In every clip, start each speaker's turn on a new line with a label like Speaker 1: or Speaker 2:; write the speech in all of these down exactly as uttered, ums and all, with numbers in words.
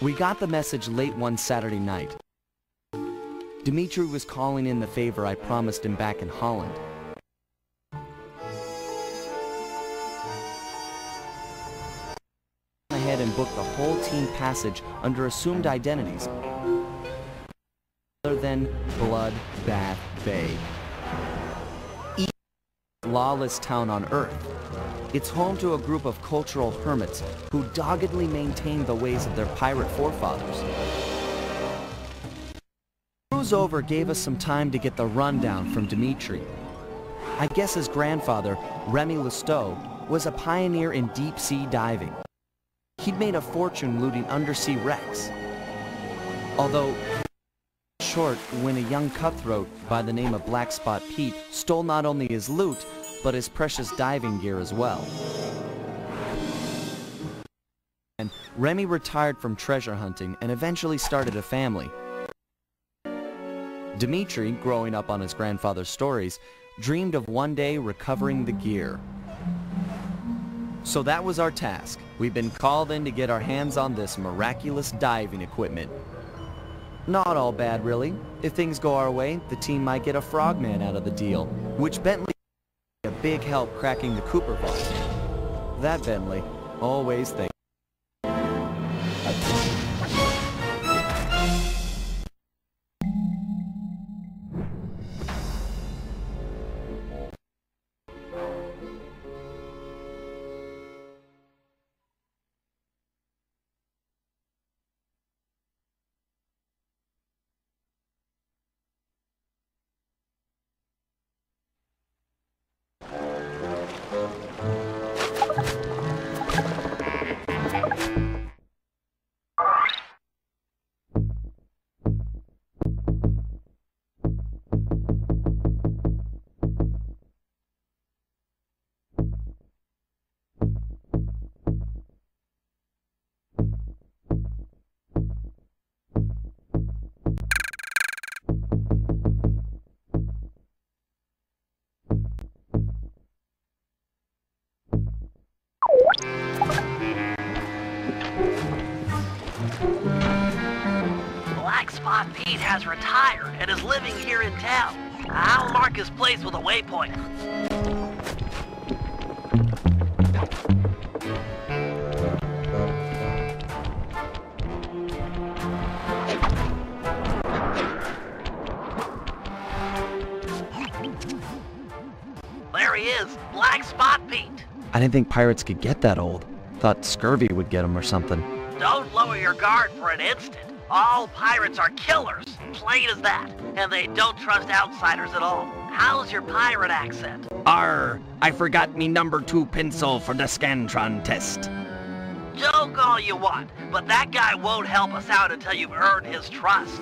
Speaker 1: We got the message late one Saturday night. Dimitri was calling in the favor I promised him back in Holland. I ahead and booked the whole team passage under assumed identities other than Blood Bath Bay. Lawless town on Earth. It's home to a group of cultural hermits who doggedly maintain the ways of their pirate forefathers. The cruise over gave us some time to get the rundown from Dimitri. I guess his grandfather, Remy Lestow, was a pioneer in deep-sea diving. He'd made a fortune looting undersea wrecks. Although, short when a young cutthroat by the name of Black Spot Pete stole not only his loot, but his precious diving gear as well. And Remy retired from treasure hunting and eventually started a family. Dimitri, growing up on his grandfather's stories, dreamed of one day recovering the gear. So that was our task. We've been called in to get our hands on this miraculous diving equipment. Not all bad, really. If things go our way, the team might get a frogman out of the deal, which Bentley a big help cracking the Cooper vault. That Bentley always thinks.
Speaker 2: Black Spot Pete has retired and is living here in town. I'll mark his place with a waypoint. There he is, Black Spot Pete.
Speaker 1: I didn't think pirates could get that old. Thought scurvy would get them or something.
Speaker 2: Don't lower your guard for an instant. All pirates are killers, plain as that, and they don't trust outsiders at all. How's your pirate accent?
Speaker 3: Arr, I forgot me number two pencil for the Scantron test.
Speaker 2: Joke all you want, but that guy won't help us out until you've earned his trust.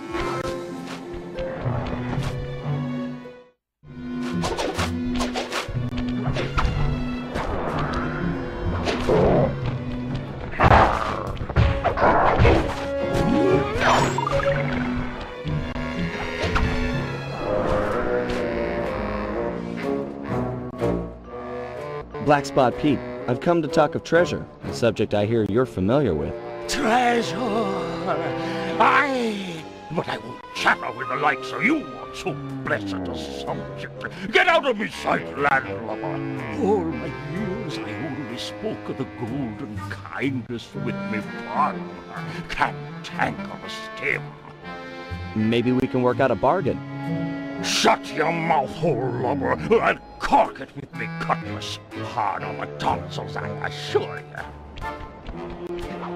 Speaker 1: Black Spot Pete, I've come to talk of treasure, a subject I hear you're familiar with.
Speaker 4: Treasure! Aye! But I won't chatter with the likes of you on so blessed a subject. Get out of me sight, landlubber! All my years I only spoke of the golden kindness with me father. Can't tangle a stem.
Speaker 1: Maybe we can work out a bargain.
Speaker 4: Shut your mouth hole, lubber, and cork it with me cutlass. Hard on the tonsils, I assure you.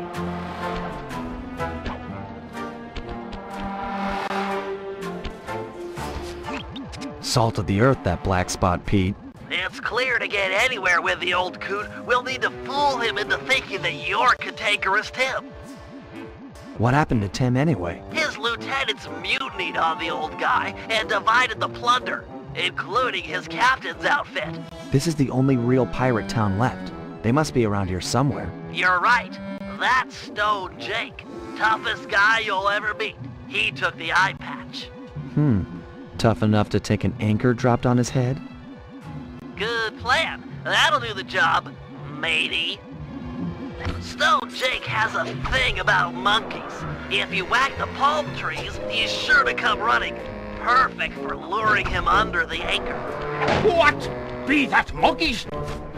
Speaker 1: Salt of the earth, that Black Spot Pete.
Speaker 2: It's clear to get anywhere with the old coot, we'll need to fool him into thinking that you're cantankerous Tim.
Speaker 1: What happened to Tim anyway?
Speaker 2: His lieutenants mutinied on the old guy and divided the plunder, including his captain's outfit.
Speaker 1: This is the only real pirate town left. They must be around here somewhere.
Speaker 2: You're right. That's Stone Jake. Toughest guy you'll ever meet. He took the eye patch.
Speaker 1: Hmm. Tough enough to take an anchor dropped on his head?
Speaker 2: Good plan. That'll do the job, matey. Stone Jake has a thing about monkeys. If you whack the palm trees, he's sure to come running. Perfect for luring him under the anchor.
Speaker 4: What? Be that monkeys?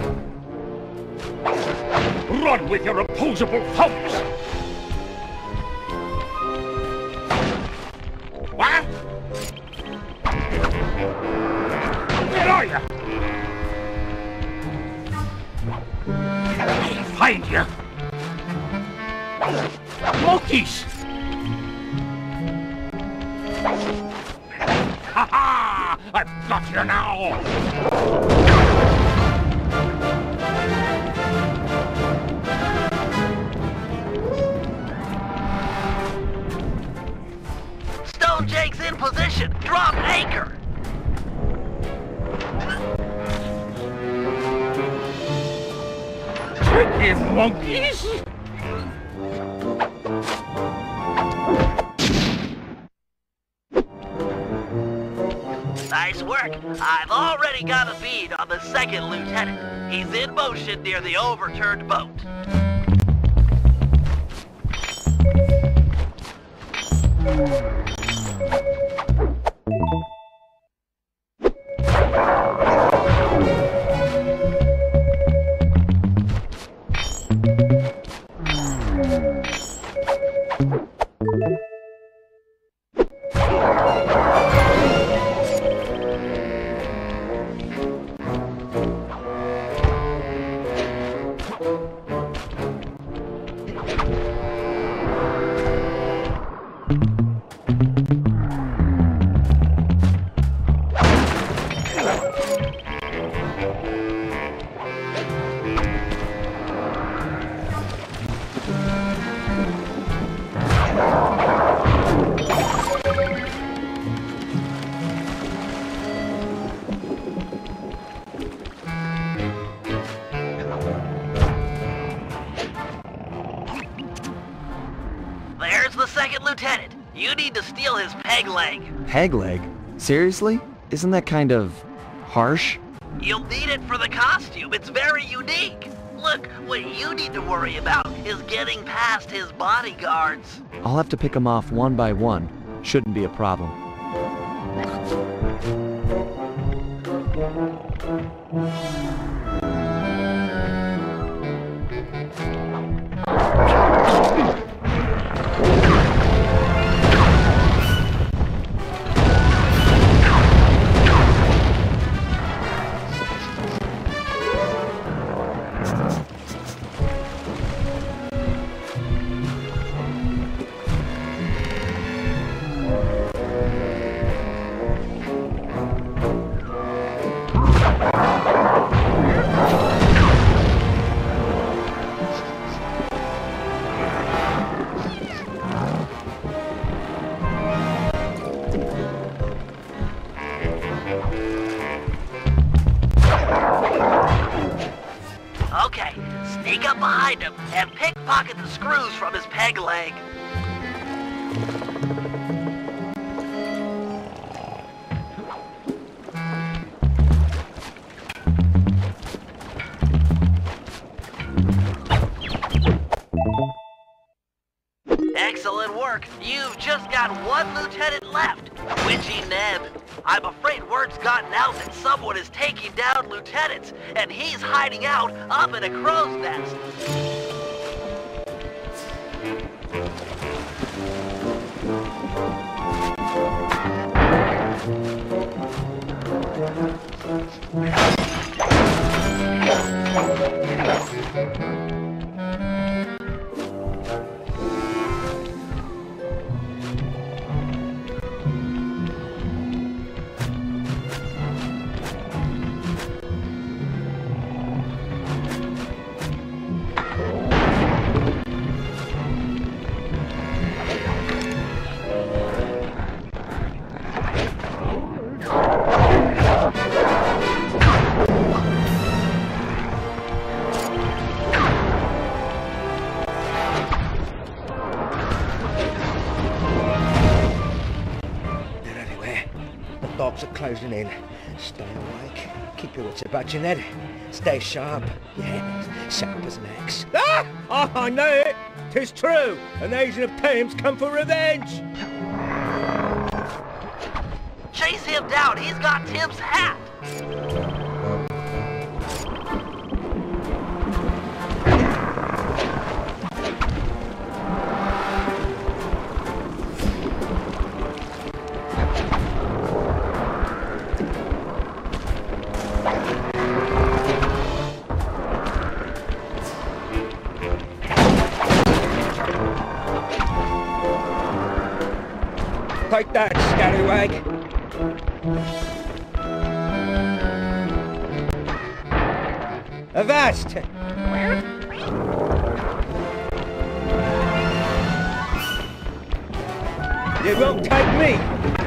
Speaker 4: Run with your opposable thumbs! What? Where are you? I'll find you. Monkeys! Ha ha! I've got you now!
Speaker 2: Stone Jake's in position! Drop anchor!
Speaker 4: Tricky monkeys!
Speaker 2: Nice work. I've already got a bead on the second lieutenant. He's in motion near the overturned boat. There's the second lieutenant. You need to steal his peg leg.
Speaker 1: Peg leg? Seriously? Isn't that kind of harsh?
Speaker 2: You'll need it for the costume. It's very unique. Look, what you need to worry about is getting past his bodyguards.
Speaker 1: I'll have to pick them off one by one. Shouldn't be a problem.
Speaker 2: Okay, sneak up behind him and pickpocket the screws from his peg leg. Excellent work. You've just got one lieutenant left. Witchy Neb. I'm afraid word's gotten out that someone is taking down lieutenants, and he's hiding out up in a crow's nest.
Speaker 5: They're everywhere. The dogs are closing in. Stay awake. Keep your wits about you, Ned. Stay sharp. Yes, sharp as an axe. Ah! Oh, I know it! 'Tis true! An Asian of Thames come for revenge!
Speaker 2: Chase him down! He's got Tim's hat!
Speaker 5: Take that, scallywag! Avast! You won't take me!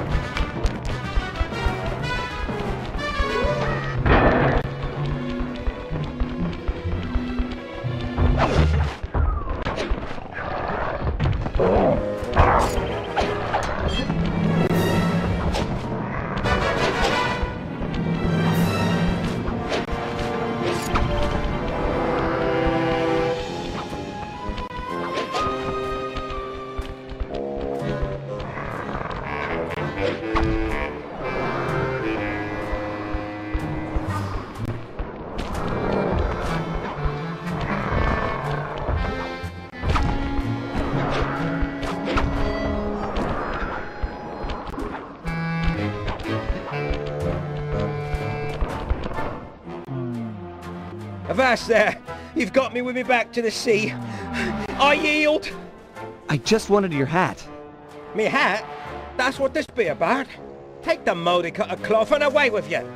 Speaker 5: Avast there! You've got me with me back to the sea. I yield!
Speaker 1: I just wanted your hat.
Speaker 5: Me hat? That's what this be about. Take the mouldy cut of cloth and away with you.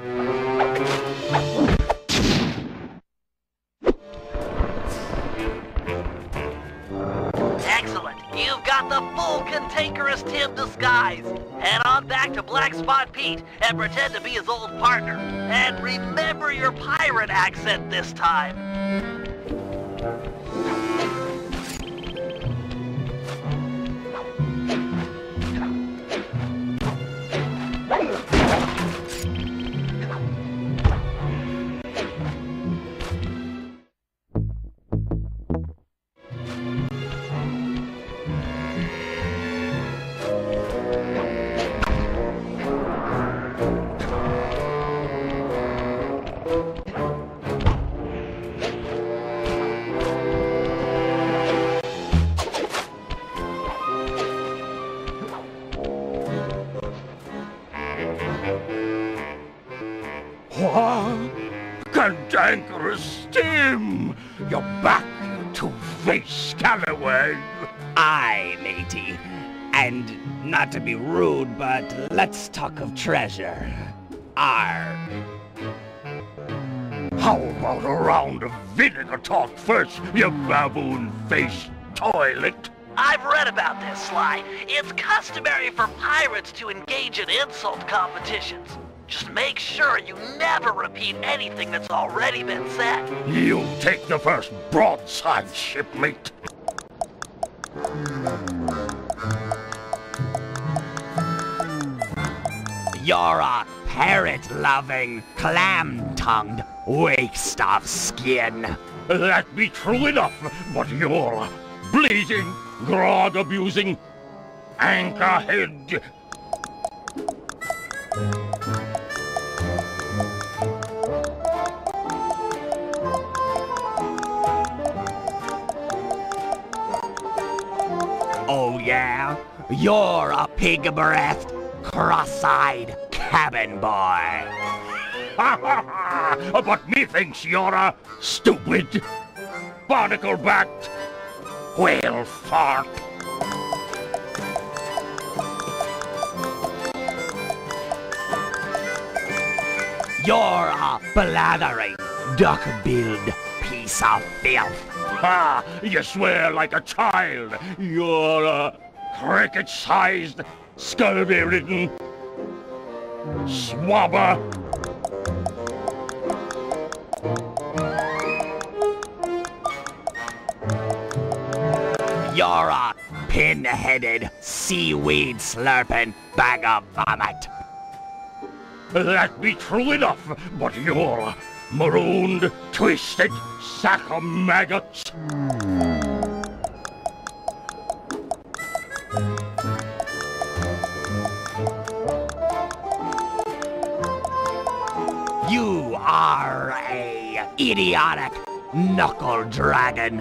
Speaker 2: Excellent. You've got the full cantankerous Tim disguise. Head on back to Black Spot Pete and pretend to be his old partner. And remember your pirate accent this time.
Speaker 4: What? Cantankerous Tim! You're back, you two-faced scallywag!
Speaker 3: Aye, matey. And not to be rude, but let's talk of treasure. Arr.
Speaker 4: How about a round of vinegar talk first, you baboon-faced toilet?
Speaker 2: I've read about this, Sly. It's customary for pirates to engage in insult competitions. Just make sure you never repeat anything that's already been said.
Speaker 4: You take the first broadside, shipmate.
Speaker 3: You're a parrot-loving, clam-tongued waste of skin.
Speaker 4: That be true enough, but you're blazing, grog-abusing, anchorhead.
Speaker 3: Oh yeah? You're a pig-breathed, cross-eyed cabin boy.
Speaker 4: But methinks you're a stupid, barnacle-backed whale fart.
Speaker 3: You're a blathering, duck-billed piece of filth.
Speaker 4: Ha! You swear like a child. You're a cricket-sized, scurvy-ridden swabber.
Speaker 3: You're a pin-headed, seaweed-slurping bag of vomit.
Speaker 4: that be true enough, but you're marooned, twisted sack of maggots.
Speaker 3: You are a idiotic knuckle dragon.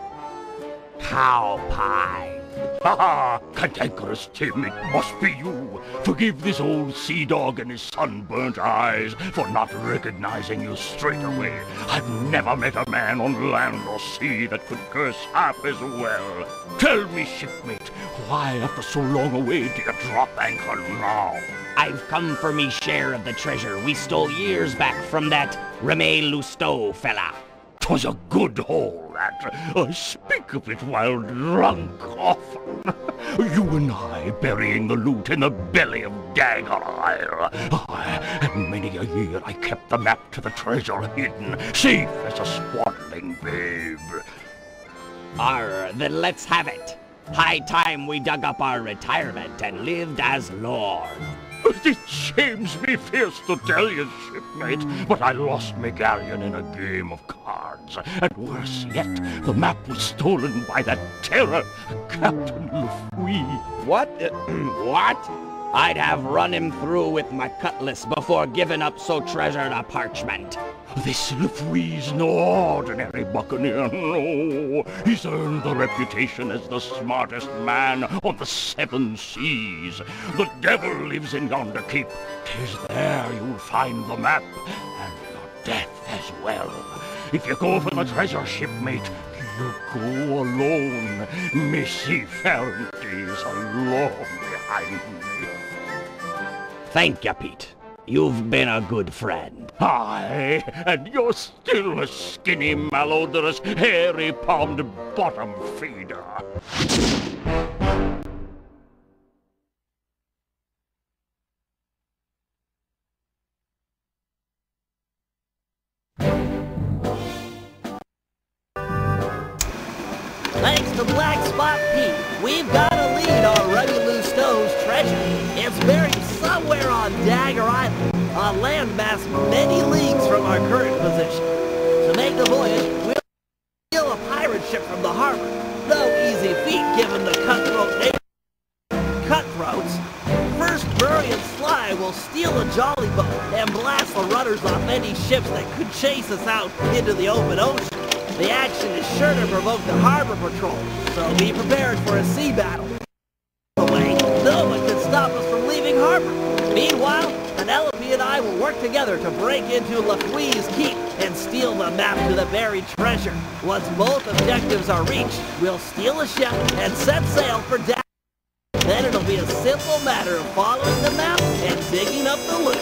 Speaker 3: Cow pie.
Speaker 4: Ha ha! Cantankerous Tim, it must be you. Forgive this old sea dog and his sunburnt eyes for not recognizing you straight away. I've never met a man on land or sea that could curse half as well. Tell me, shipmate, why after so long a wait do you drop anchor now?
Speaker 3: I've come for me share of the treasure we stole years back from that Remy Lousteau fella.
Speaker 4: 'Twas a good haul, that. I speak of it while drunk often. You and I burying the loot in the belly of Dagger Isle. Aye, and many a year I kept the map to the treasure hidden, safe as a swaddling babe.
Speaker 3: Arr, then let's have it. High time we dug up our retirement and lived as lords.
Speaker 4: It shames me fierce to tell you, shipmate, but I lost my galleon in a game of cards. And worse yet, the map was stolen by that terror, Captain Lafouille.
Speaker 3: What? Uh, what? I'd have run him through with my cutlass before giving up so treasured a parchment.
Speaker 4: This Lafouille's no ordinary buccaneer, no. He's earned the reputation as the smartest man on the seven seas. The devil lives in yonder cape. 'Tis there you'll find the map, and your death as well. If you go for the treasure, shipmate, you go alone. Missy Ferrante's alone behind me.
Speaker 3: Thank you, Pete. You've been a good friend.
Speaker 4: Aye, and you're still a skinny, malodorous, hairy-palmed bottom feeder.
Speaker 2: Thanks to Black Spot Pete, we've got a lead on Remy Lousteau's treasure. It's buried somewhere on Dagger Island, a landmass many leagues from our current position. To make the voyage, we'll steal a pirate ship from the harbor. No easy feat given the cutthroat nature. Cutthroats. First, Murray and Sly will steal a jolly boat and blast the rudders off any ships that could chase us out into the open ocean. The action is sure to provoke the harbor patrol, so be prepared for a sea battle. Away, no one can stop us from leaving harbor. Meanwhile, Penelope and I will work together to break into Lafouille's keep and steal the map to the buried treasure. Once both objectives are reached, we'll steal a ship and set sail for Dagger. Then it'll be a simple matter of following the map and digging up the loot.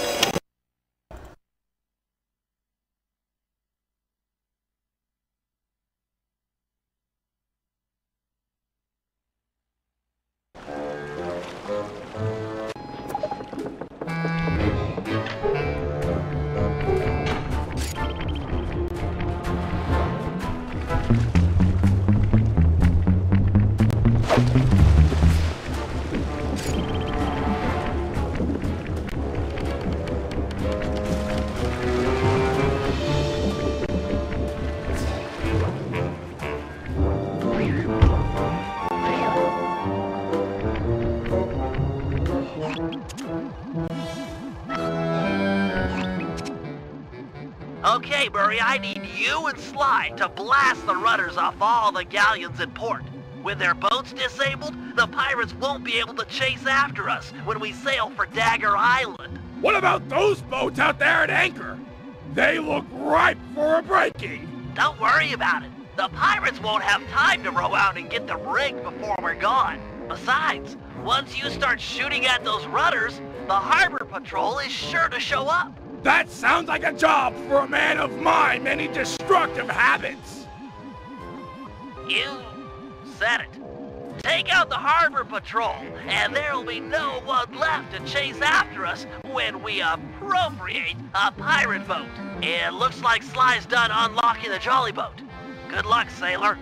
Speaker 2: Okay, Murray, I need you and Sly to blast the rudders off all the galleons in port. With their boats disabled, the pirates won't be able to chase after us when we sail for Dagger Island.
Speaker 5: What about those boats out there at anchor? They look ripe for a breaking.
Speaker 2: Don't worry about it. The pirates won't have time to row out and get them rigged before we're gone. Besides, once you start shooting at those rudders, the harbor patrol is sure to show up.
Speaker 5: That sounds like a job for a man of my many destructive habits.
Speaker 2: You said it. Take out the harbor patrol, and there'll be no one left to chase after us when we appropriate a pirate boat. It looks like Sly's done unlocking the jolly boat. Good luck, sailor.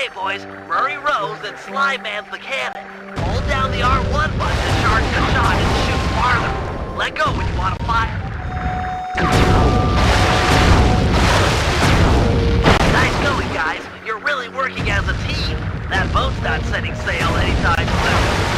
Speaker 2: Okay, boys, Murray rows and Sly mans the cannon. Hold down the R one button to charge the shot and shoot farther. Let go when you want to fire. Nice going, guys. You're really working as a team. That boat's not setting sail anytime soon.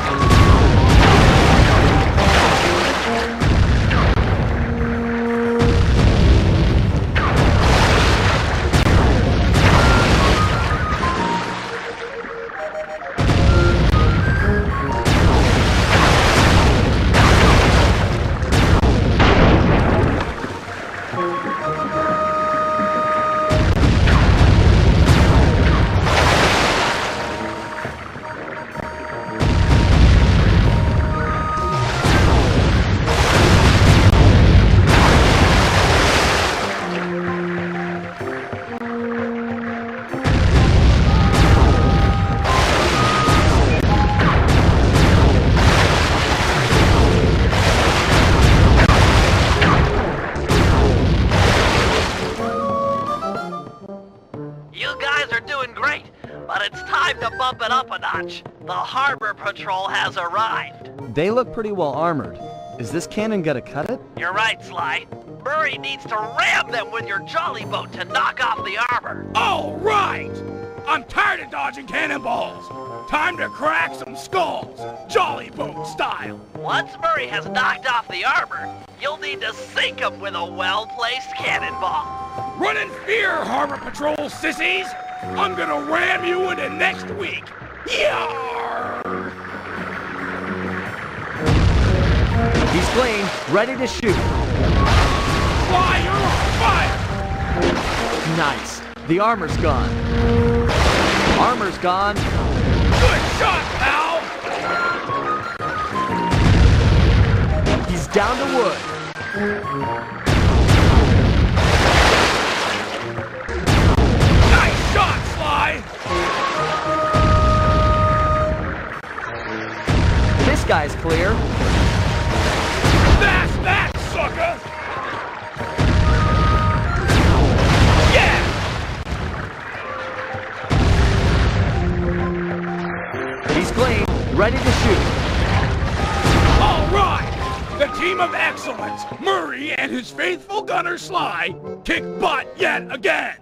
Speaker 2: Bump it up a notch. The Harbor Patrol has arrived.
Speaker 1: They look pretty well armored. Is this cannon gonna cut it?
Speaker 2: You're right, Sly. Murray needs to ram them with your jolly boat to knock off the armor.
Speaker 4: All right! I'm tired of dodging cannonballs. Time to crack some skulls, jolly boat style.
Speaker 2: Once Murray has knocked off the armor, you'll need to sink him with a well-placed cannonball.
Speaker 4: Run in fear, Harbor Patrol sissies! I'm gonna ram you into next week! Yarr!
Speaker 1: He's clean, ready to shoot.
Speaker 4: Fly, you're on fire!
Speaker 1: Nice. The armor's gone. Armor's gone.
Speaker 4: Good shot, pal!
Speaker 1: He's down to wood.
Speaker 4: Shot, Sly!
Speaker 1: This guy's clear.
Speaker 4: That's that, sucker! Yeah!
Speaker 1: He's clean, ready to shoot.
Speaker 4: All right! The team of excellence, Murray and his faithful gunner Sly, kick butt yet again!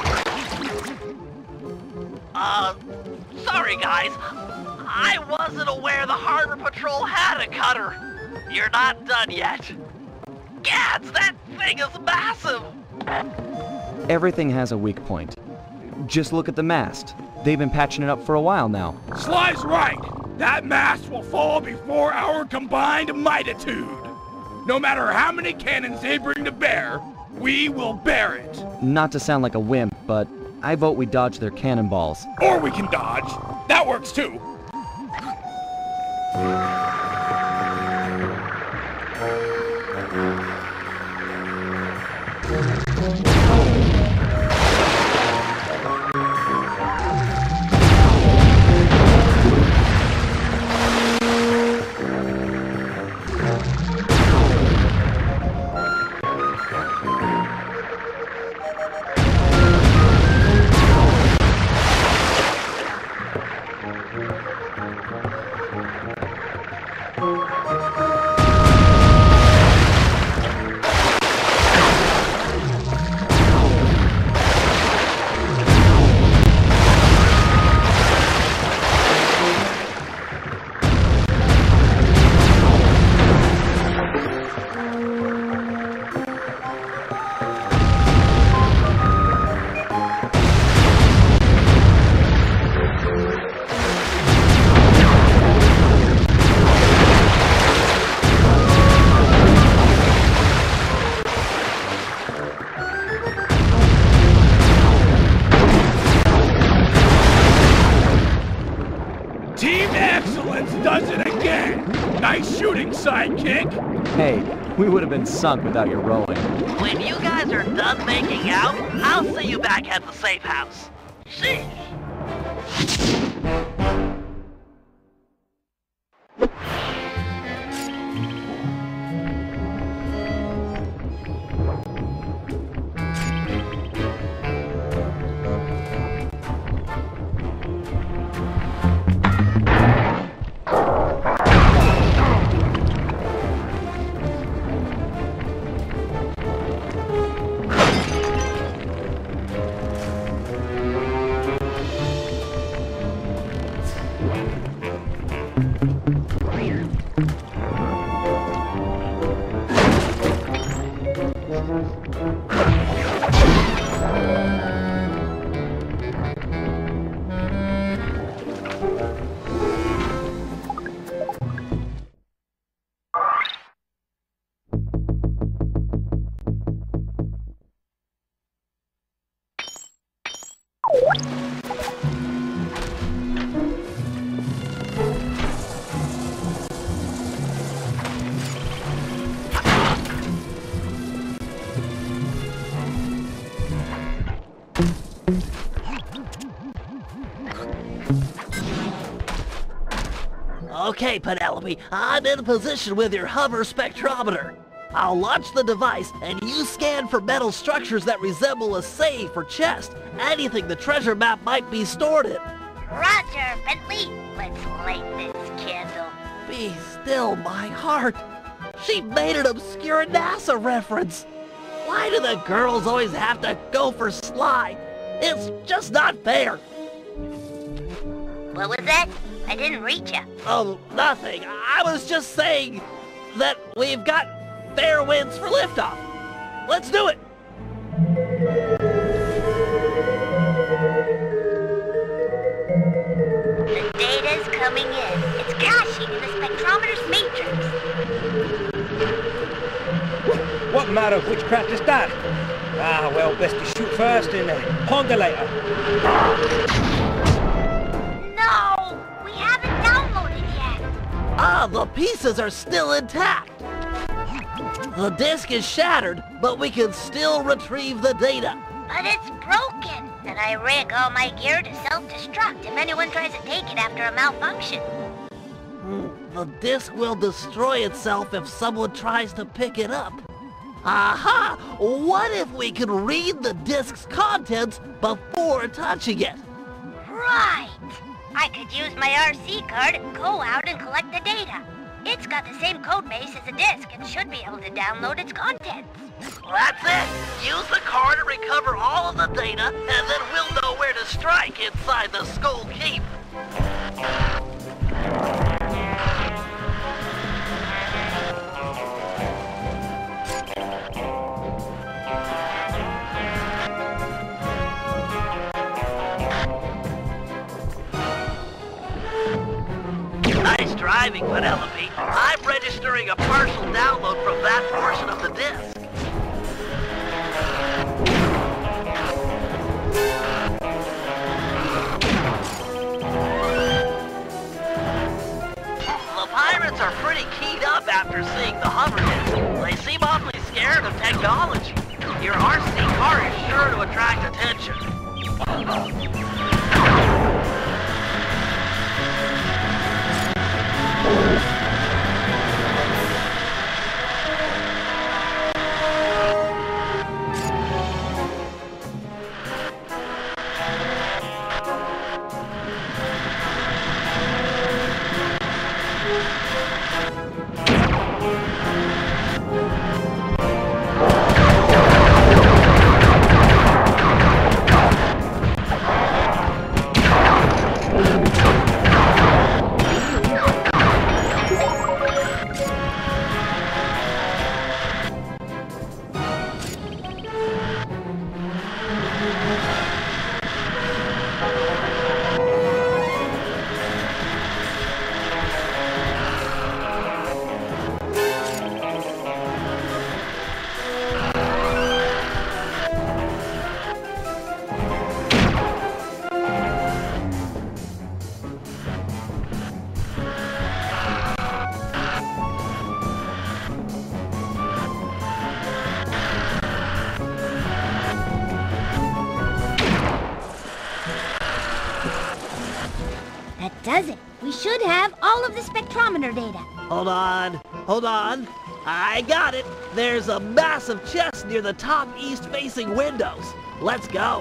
Speaker 2: Uh, sorry guys. I wasn't aware the Harbor Patrol had a cutter. You're not done yet. Gads, that thing is massive!
Speaker 1: Everything has a weak point. Just look at the mast. They've been patching it up for a while now.
Speaker 4: Sly's right. That mast will fall before our combined mightitude. No matter how many cannons they bring to bear, we will bear it.
Speaker 1: Not to sound like a wimp, but I vote we dodge their cannonballs.
Speaker 4: Or we can dodge. That works too. Sidekick!
Speaker 1: Hey, we would have been sunk without your rowing.
Speaker 2: When you guys are done making out, I'll see you back at the safe house. Sheesh! Okay, Penelope, I'm in position with your hover spectrometer. I'll launch the device, and you scan for metal structures that resemble a safe or chest, anything the treasure map might be stored in.
Speaker 6: Roger, Bentley. Let's light this candle.
Speaker 2: Be still, my heart. She made an obscure NASA reference. Why do the girls always have to go for Sly? It's just not fair.
Speaker 6: What was that? I didn't reach you.
Speaker 2: Oh, nothing. I was just saying that we've got fair winds for liftoff. Let's do it.
Speaker 6: The data's coming in. It's caching in the spectrometer's matrix.
Speaker 5: What matter of witchcraft is that? Ah, well, best to shoot first and uh, ponder later.
Speaker 6: No! We haven't downloaded yet.
Speaker 2: Ah, the pieces are still intact. The disk is shattered, but we can still retrieve the data.
Speaker 6: But it's broken, and I rig all my gear to self-destruct if anyone tries to take it after a malfunction.
Speaker 2: The disk will destroy itself if someone tries to pick it up. Aha! What if we could read the disk's contents before touching it?
Speaker 6: Right! I could use my R C card and go out and collect the data. It's got the same code base as a disk and should be able to download its contents.
Speaker 2: That's it! Use the card to recover all of the data, and then we'll know where to strike inside the Skull Keep. Nice driving, Penelope. I'm registering a partial download from that portion of the disk. The pirates are pretty keyed up after seeing the hover disk. They seem awfully scared of technology. Your R C car is sure to attract attention.
Speaker 6: Does it? We should have all of the spectrometer data.
Speaker 2: Hold on, hold on. I got it. There's a massive chest near the top east-facing windows. Let's go.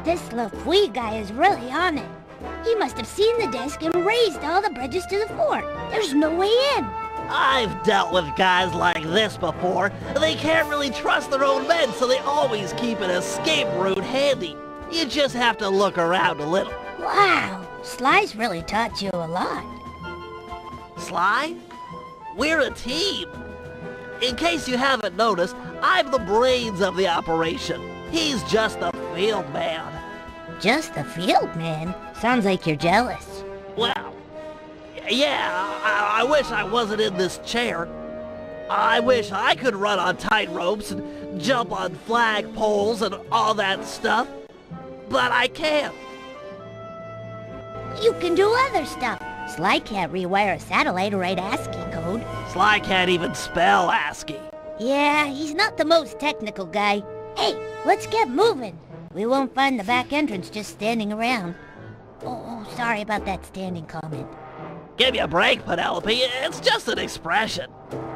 Speaker 6: This LaFui guy is really on it. He must have seen the disc and raised all the bridges to the fort. There's no way in.
Speaker 2: I've dealt with guys like this before. They can't really trust their own men, so they always keep an escape route handy. You just have to look around a little.
Speaker 6: Wow, Sly's really taught you a lot.
Speaker 2: Sly? We're a team. In case you haven't noticed, I'm the brains of the operation. He's just the field man.
Speaker 6: Just the field man? Sounds like you're jealous.
Speaker 2: Well, yeah, I, I wish I wasn't in this chair. I wish I could run on tight ropes and jump on flag poles and all that stuff. But I can't.
Speaker 6: You can do other stuff. Sly can't rewire a satellite or write ASCII code.
Speaker 2: Sly can't even spell ASCII.
Speaker 6: Yeah, he's not the most technical guy. Hey, let's get moving. We won't find the back entrance just standing around. Oh, oh, sorry about that standing comment.
Speaker 2: Give me a break, Penelope. It's just an expression.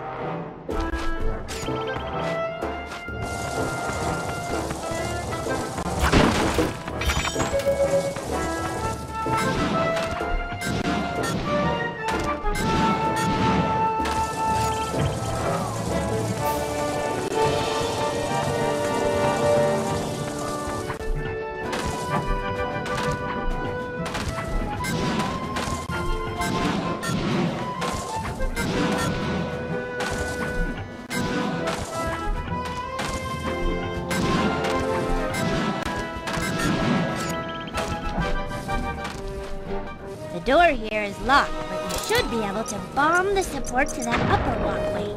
Speaker 6: The door here is locked, but you should be able to bomb the support to that upper walkway.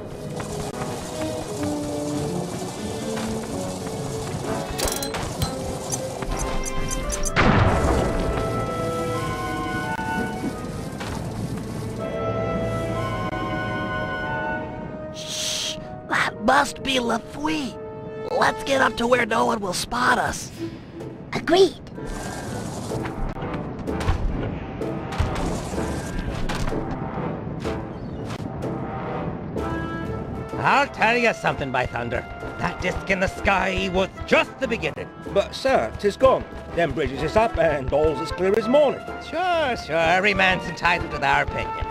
Speaker 2: Shh! That must be LaFui. Let's get up to where no one will spot us.
Speaker 6: Agreed.
Speaker 5: I'll tell you something, by thunder. That disc in the sky was just the beginning. But, sir, 'tis gone. Them bridges is up and all's as clear as morning. Sure, sure. Every man's entitled to their opinion.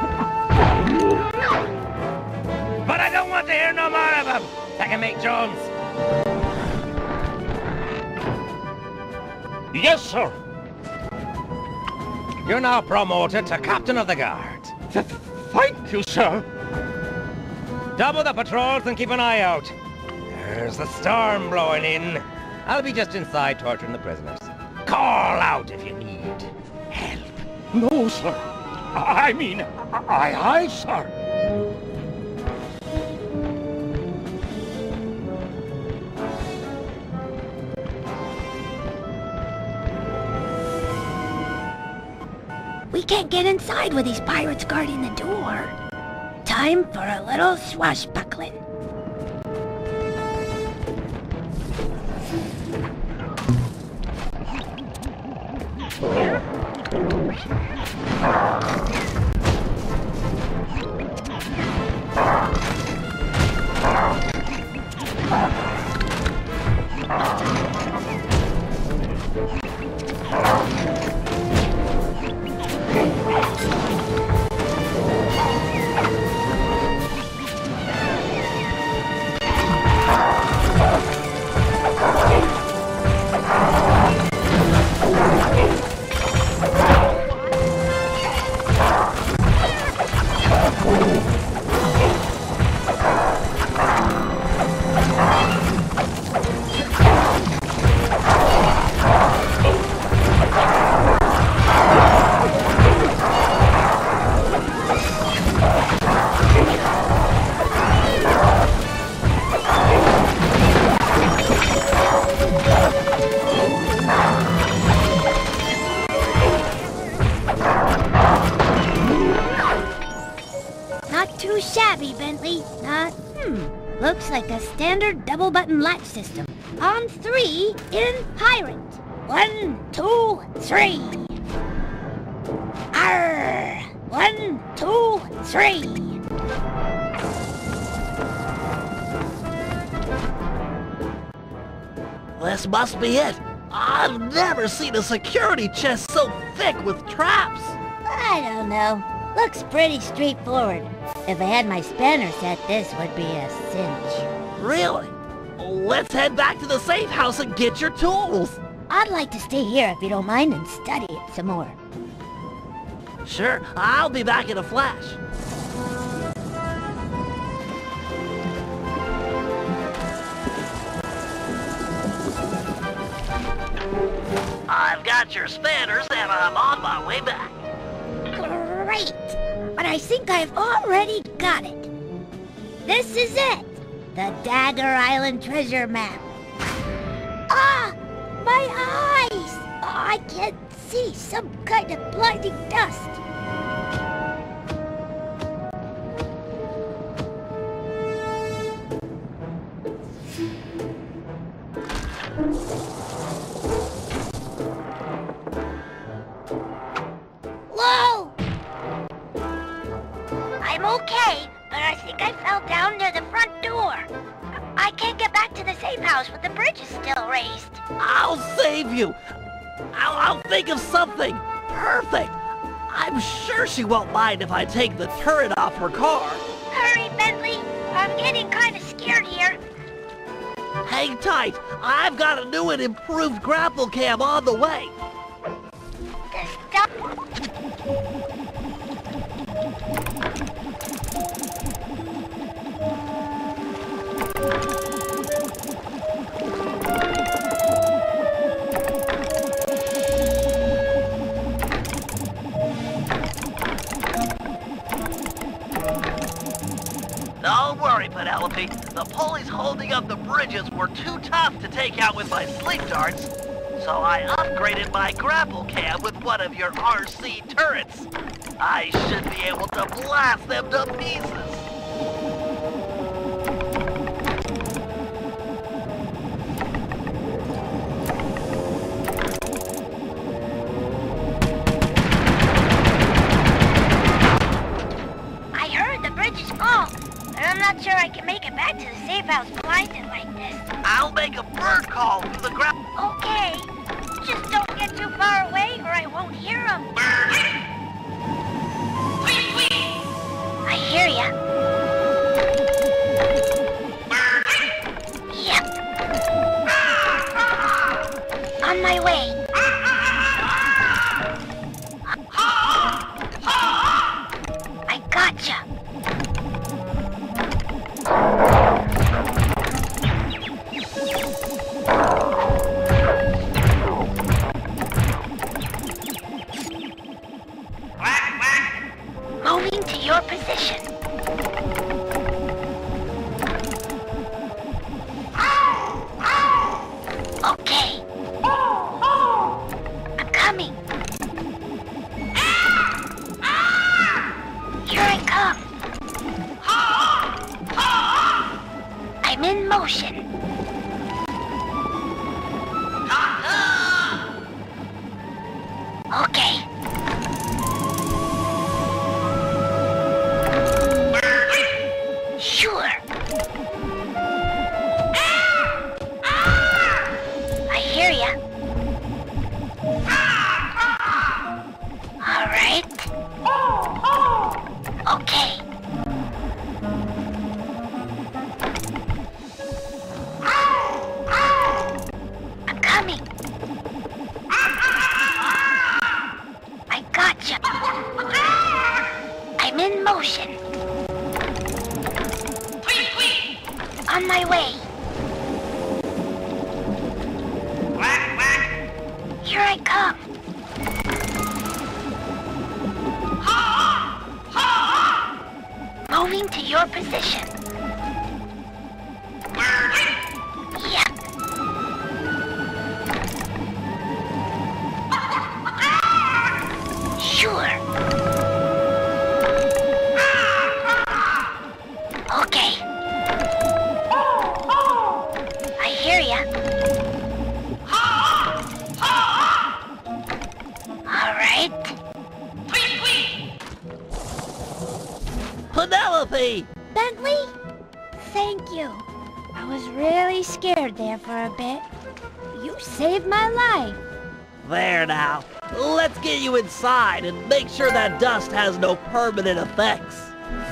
Speaker 5: But I don't want to hear no more of them. Second Mate Jones.
Speaker 4: Yes, sir.
Speaker 5: You're now promoted to Captain of the Guard.
Speaker 4: Th thank you, sir.
Speaker 5: Double the patrols and keep an eye out. There's the storm blowing in. I'll be just inside torturing the prisoners. Call out if you need help.
Speaker 4: No, sir. I mean, aye, aye, sir.
Speaker 6: We can't get inside with these pirates guarding the door. Time for a little swashbuckling. Shabby, Bentley. Not, hmm, looks like a standard double-button latch system. On three, in pirate. One, two, three. Arr! One, two, three.
Speaker 2: This must be it. I've never seen a security chest so thick with traps.
Speaker 6: I don't know. Looks pretty straightforward. If I had my spanner set, this would be a cinch.
Speaker 2: Really? Let's head back to the safe house and get your tools.
Speaker 6: I'd like to stay here if you don't mind and study it some more.
Speaker 2: Sure, I'll be back in a flash. I've got your spanners and I'm on my way back.
Speaker 6: Great! But I think I've already got it. This is it! The Dagger Island treasure map. Ah! My eyes! I can't see, some kind of blinding dust. Whoa! I'm okay, but I think I fell down near the front door. I can't get back to the safe house with the bridge is still raised.
Speaker 2: I'll save you. I'll, I'll think of something. Perfect. I'm sure she won't mind if I take the turret off her car.
Speaker 6: Hurry, Bentley. I'm getting kind of scared here.
Speaker 2: Hang tight. I've got a new and improved grapple cam on the way.
Speaker 6: The stuff...
Speaker 2: Don't worry, Penelope. The pulleys holding up the bridges were too tough to take out with my sleep darts. So I upgraded my grapple cam with one of your R C turrets. I should be able to blast them to pieces.
Speaker 6: I heard the bridge is full, but I'm not sure I can make it back to the safe house blinded like this.
Speaker 2: I'll make a bird call through the grapple.
Speaker 6: Okay, just don't get too far away or I won't hear them. I hear ya. Yep. On my way. I gotcha. Moving to your position. Okay. I'm coming. Here I come. I'm in motion. Okay. Sure. I hear ya. All right. Okay. I'm coming. I gotcha. I'm in motion. On my way. Here I come. Moving to your position. Yep. Sure. Okay. I hear ya. All right.
Speaker 2: Penelope!
Speaker 6: Bentley? Thank you. I was really scared there for a bit. You saved my life.
Speaker 2: There now. Let's get you inside and make sure that dust has no permanent effects.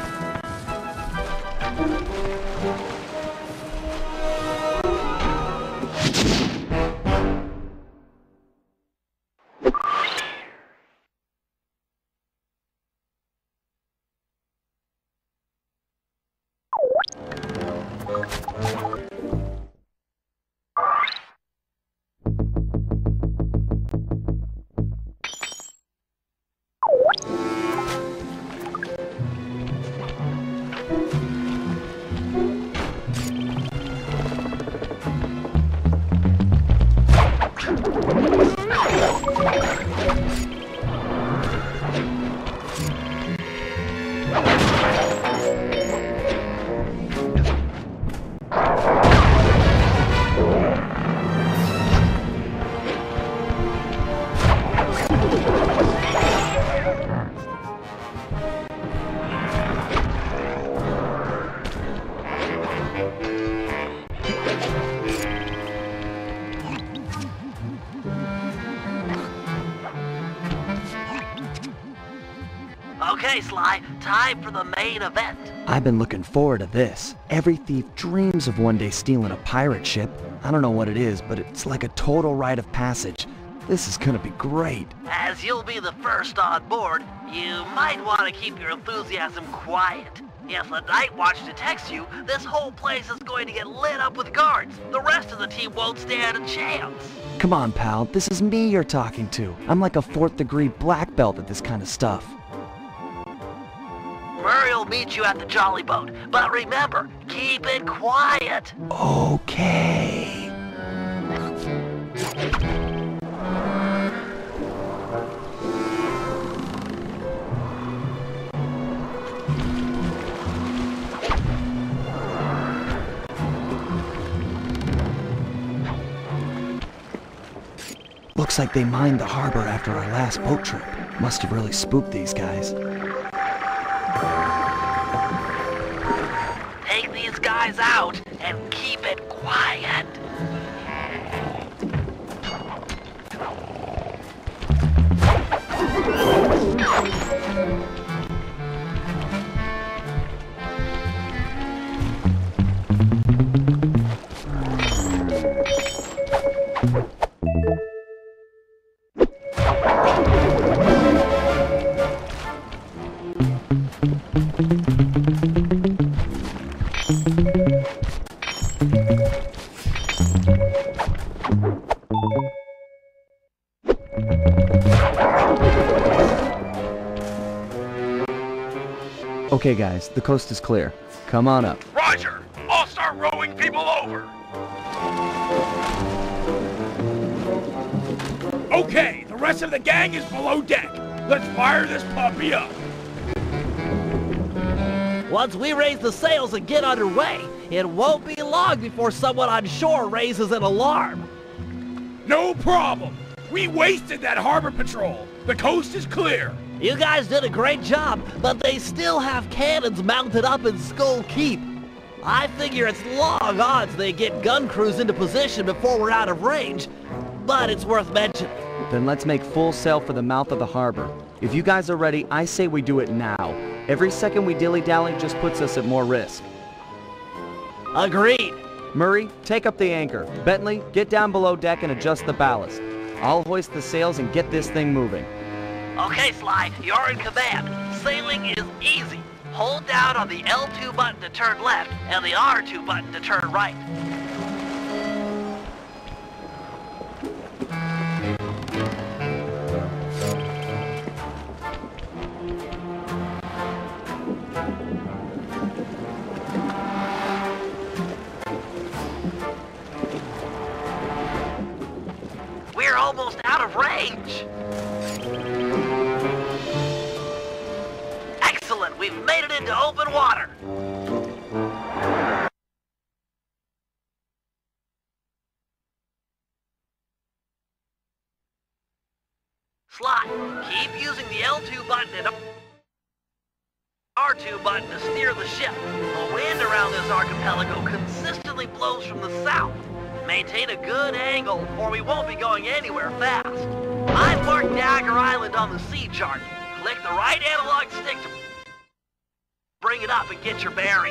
Speaker 2: Okay, Sly, time for the main event.
Speaker 1: I've been looking forward to this. Every thief dreams of one day stealing a pirate ship. I don't know what it is, but it's like a total rite of passage. This is gonna be great.
Speaker 2: As you'll be the first on board, you might want to keep your enthusiasm quiet. If the Night Watch detects you, this whole place is going to get lit up with guards. The rest of the team won't stand a chance.
Speaker 1: Come on, pal. This is me you're talking to. I'm like a fourth degree black belt at this kind of stuff.
Speaker 2: Murray will meet you at the Jolly Boat, but remember, keep it quiet.
Speaker 1: Okay. Looks like they mined the harbor after our last boat trip. Must have really spooked these guys.
Speaker 2: Take these guys out and keep it quiet.
Speaker 1: Okay guys, the coast is clear. Come on up.
Speaker 4: Roger! I'll start rowing people over! Okay, the rest of the gang is below deck. Let's fire this puppy up.
Speaker 2: Once we raise the sails and get underway, it won't be long before someone on shore raises an alarm.
Speaker 4: No problem. We wasted that harbor patrol. The coast is clear.
Speaker 2: You guys did a great job, but they still have cannons mounted up in Skull Keep. I figure it's long odds they get gun crews into position before we're out of range, but it's worth mentioning.
Speaker 1: Then let's make full sail for the mouth of the harbor. If you guys are ready, I say we do it now. Every second we dilly-dally just puts us at more risk.
Speaker 2: Agreed.
Speaker 1: Murray, take up the anchor. Bentley, get down below deck and adjust the ballast. I'll hoist the sails and get this thing moving.
Speaker 2: Okay, Sly, you're in command. Sailing is easy. Hold down on the L two button to turn left and the R two button to turn right. We're almost out of range. Excellent, we've made it into open water. Sly, keep using the L two button and R two button to steer the ship. The wind around this archipelago consistently blows from the south. Maintain a good angle, or we won't be going anywhere fast. I've marked Dagger Island on the sea chart. Click the right analog stick to bring it up and get your bearings.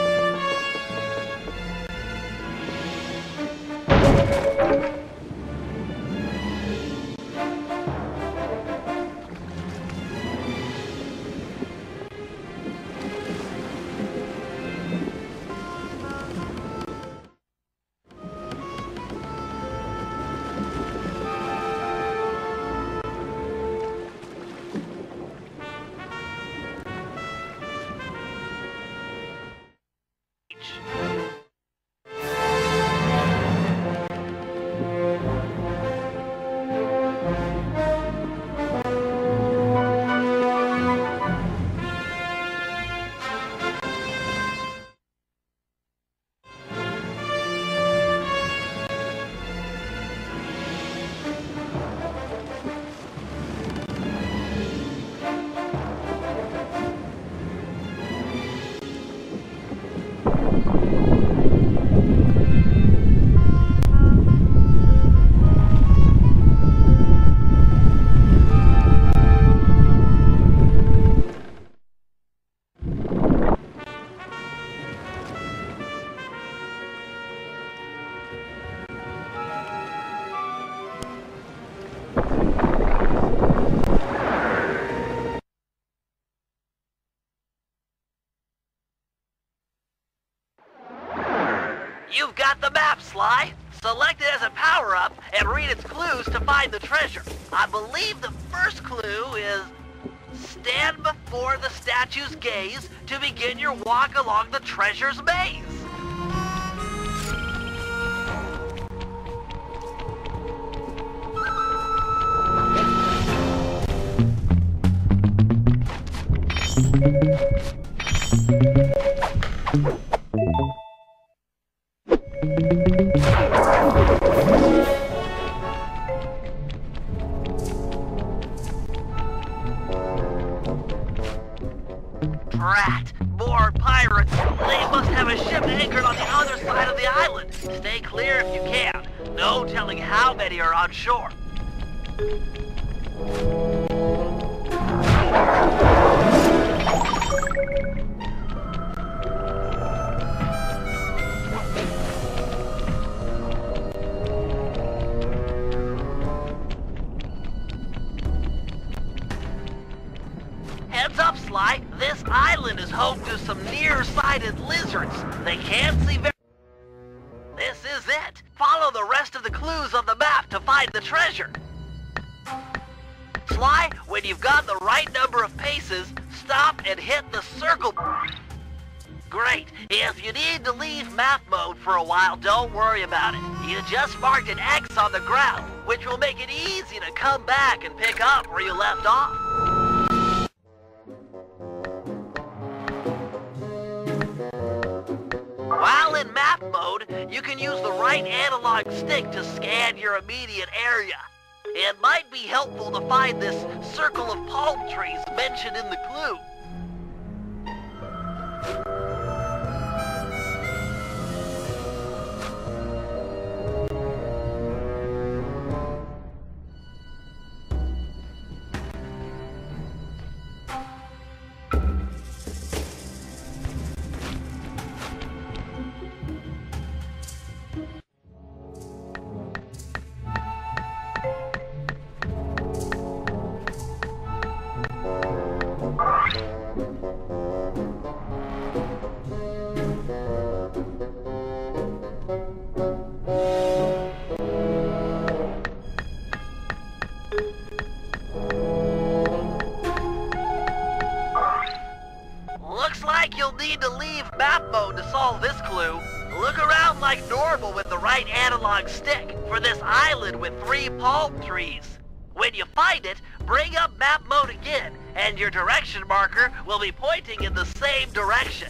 Speaker 2: You've got the map, Sly. Select it as a power-up and read its clues to find the treasure. I believe the first clue is stand before the statue's gaze to begin your walk along the treasure's maze. Drat! More pirates! They must have a ship anchored on the other side of the island. Stay clear if you can. No telling how many are on shore. Heads up, Sly. This island is home to some nearsighted lizards. They can't see very... This is it. Follow the rest of the clues on the map to find the treasure. Sly, when you've got the right number of paces, stop and hit the circle. Great. If you need to leave map mode for a while, don't worry about it. You just marked an X on the ground, which will make it easy to come back and pick up where you left off. While in map mode, you can use the right analog stick to scan your immediate area. It might be helpful to find this circle of palm trees mentioned in the clue. Looks like you'll need to leave map mode to solve this clue. Look around like normal with the right analog stick for this island with three palm trees. When you find it, bring up map mode again, and your direction marker will be pointing in the same direction.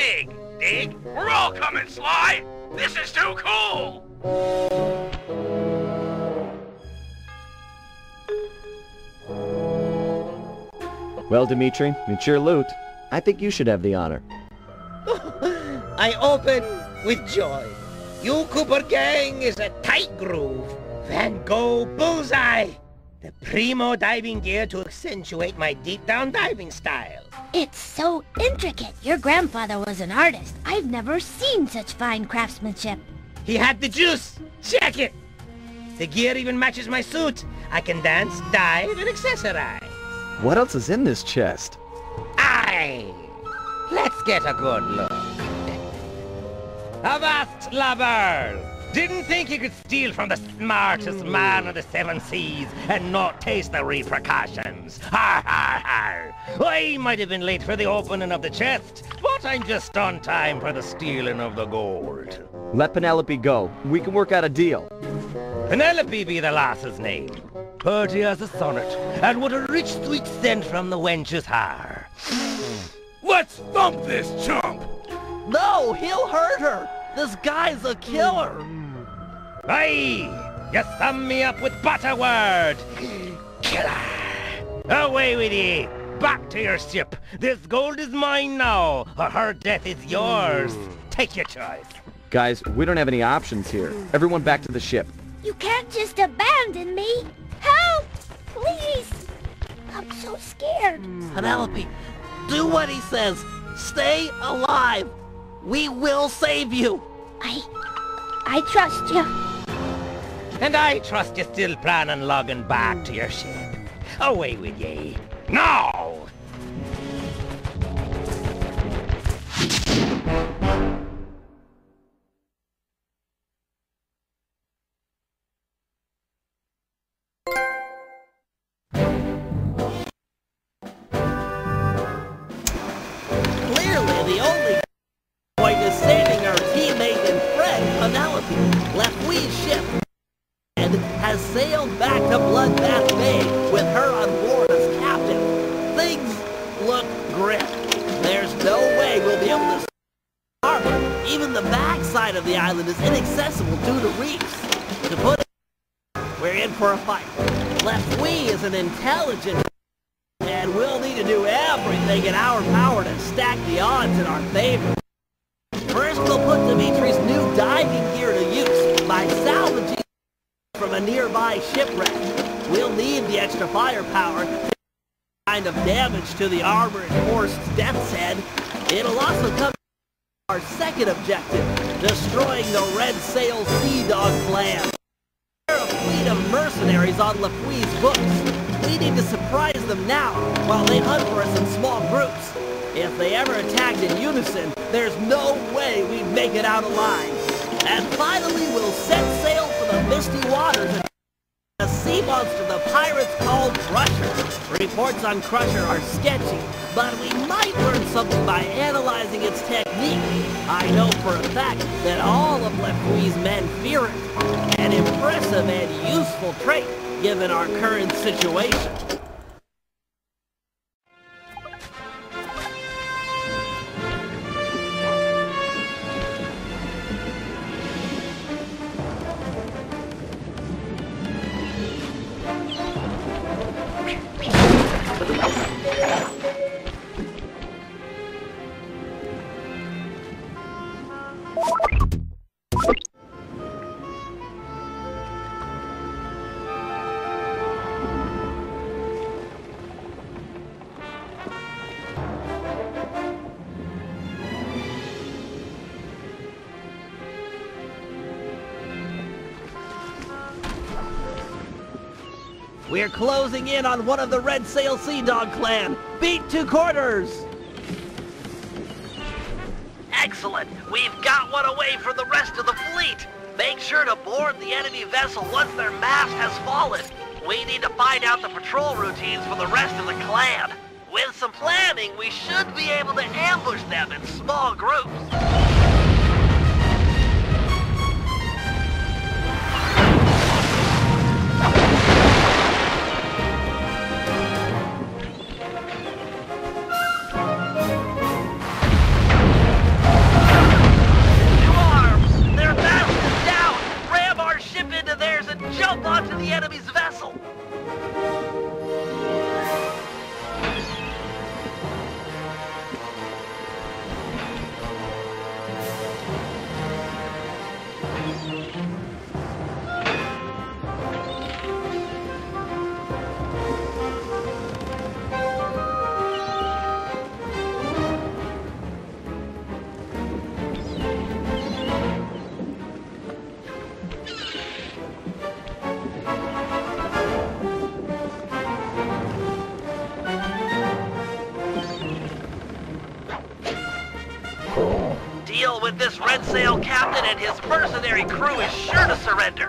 Speaker 3: dig, dig.
Speaker 4: We're all coming, Sly! This is too cool!
Speaker 1: Well, Dimitri, it's your loot. I think you should have the honor.
Speaker 5: I open with joy. You Cooper gang is a tight groove. Van Gogh bullseye. The primo diving gear to accentuate my deep-down diving style.
Speaker 6: It's so intricate. Your grandfather was an artist. I've never seen such fine craftsmanship.
Speaker 5: He had the juice. Check it. The gear even matches my suit. I can dance, dive, and accessorize.
Speaker 1: What else is in this chest?
Speaker 5: Aye. Let's get a good look. Avast, lubber! Didn't think you could steal from the smartest man of the seven seas and not taste the repercussions. Har har har! I might have been late for the opening of the chest, but I'm just on time for the stealing of the gold.
Speaker 1: Let Penelope go. We can work out a deal.
Speaker 5: Penelope be the lass's name. Purty as a sonnet, and what a rich sweet scent from the wench's hair.
Speaker 4: Let's thump this chump!
Speaker 2: No, he'll hurt her. This guy's a killer.
Speaker 5: Aye! You sum me up with butterword! Killer! Away with ye! Back to your ship! This gold is mine now, or her death is yours! Take your choice!
Speaker 1: Guys, we don't have any options here. Everyone back to the ship.
Speaker 6: You can't just abandon me. Help! Please! I'm so scared.
Speaker 2: Penelope, do what he says. Stay alive. We will save you.
Speaker 6: I... I trust you.
Speaker 5: And I trust you still plan on logging back to your ship. Away with ye. Now!
Speaker 2: Clearly, the only point is saving our teammate and friend, Penelope. Lefwee's ship and has sailed back to Bloodbath Bay with her on board as captain. Things look grim. There's no way we'll be able to stay in the harbor. Even the backside of the island is inaccessible due to reefs. To put it, we're in for a fight. Lefwee is an intelligent, and we'll need to do everything in our power to stack the odds in our favor. First, we'll put Dimitri's new diving gear to use by salvaging from a nearby shipwreck. We'll need the extra firepower to kind of damage to the armor-enforced Death's Head. It'll also come to our second objective, destroying the Red Sail Sea Dog clan. They're a fleet of mercenaries on Lefwee's books. We need to surprise them now while they hunt for us in small groups. If they ever attacked in unison, there's no way we'd make it out alive. And finally, we'll set sail for the misty waters and a sea monster the pirates call Crusher. Reports on Crusher are sketchy, but we might learn something by analyzing its technique. I know for a fact that all of Lefwee's men fear it. An impressive and useful trait, given our current situation. We're closing in on one of the Red Sail Sea Dog clan. Beat two quarters! Excellent! We've got one away from the rest of the fleet! Make sure to board the enemy vessel once their mast has fallen. We need to find out the patrol routines for the rest of the clan. With some planning, we should be able to ambush them in small groups. with this red sail captain and his mercenary crew is sure to surrender.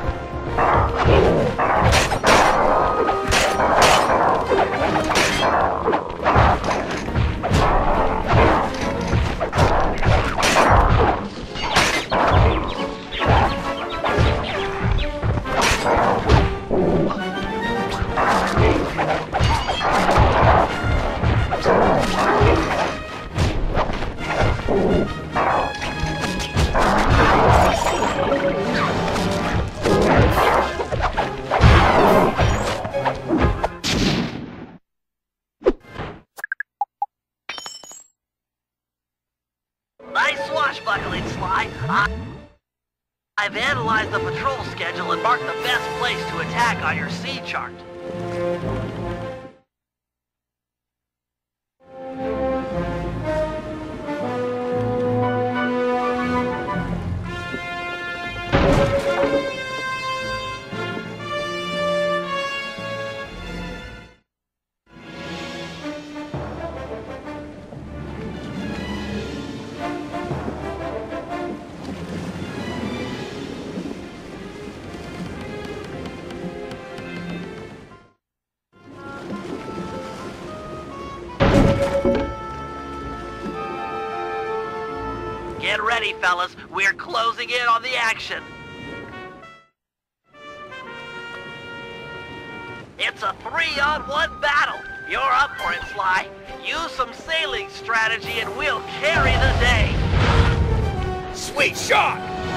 Speaker 2: Nice swashbuckling, Sly. I I've analyzed the patrol schedule and marked the best place to attack on your sea chart. Get ready, fellas. We're closing in on the action. It's a three-on-one battle. You're up for it, Sly. Use some sailing strategy and we'll carry the day.
Speaker 5: Sweet shot!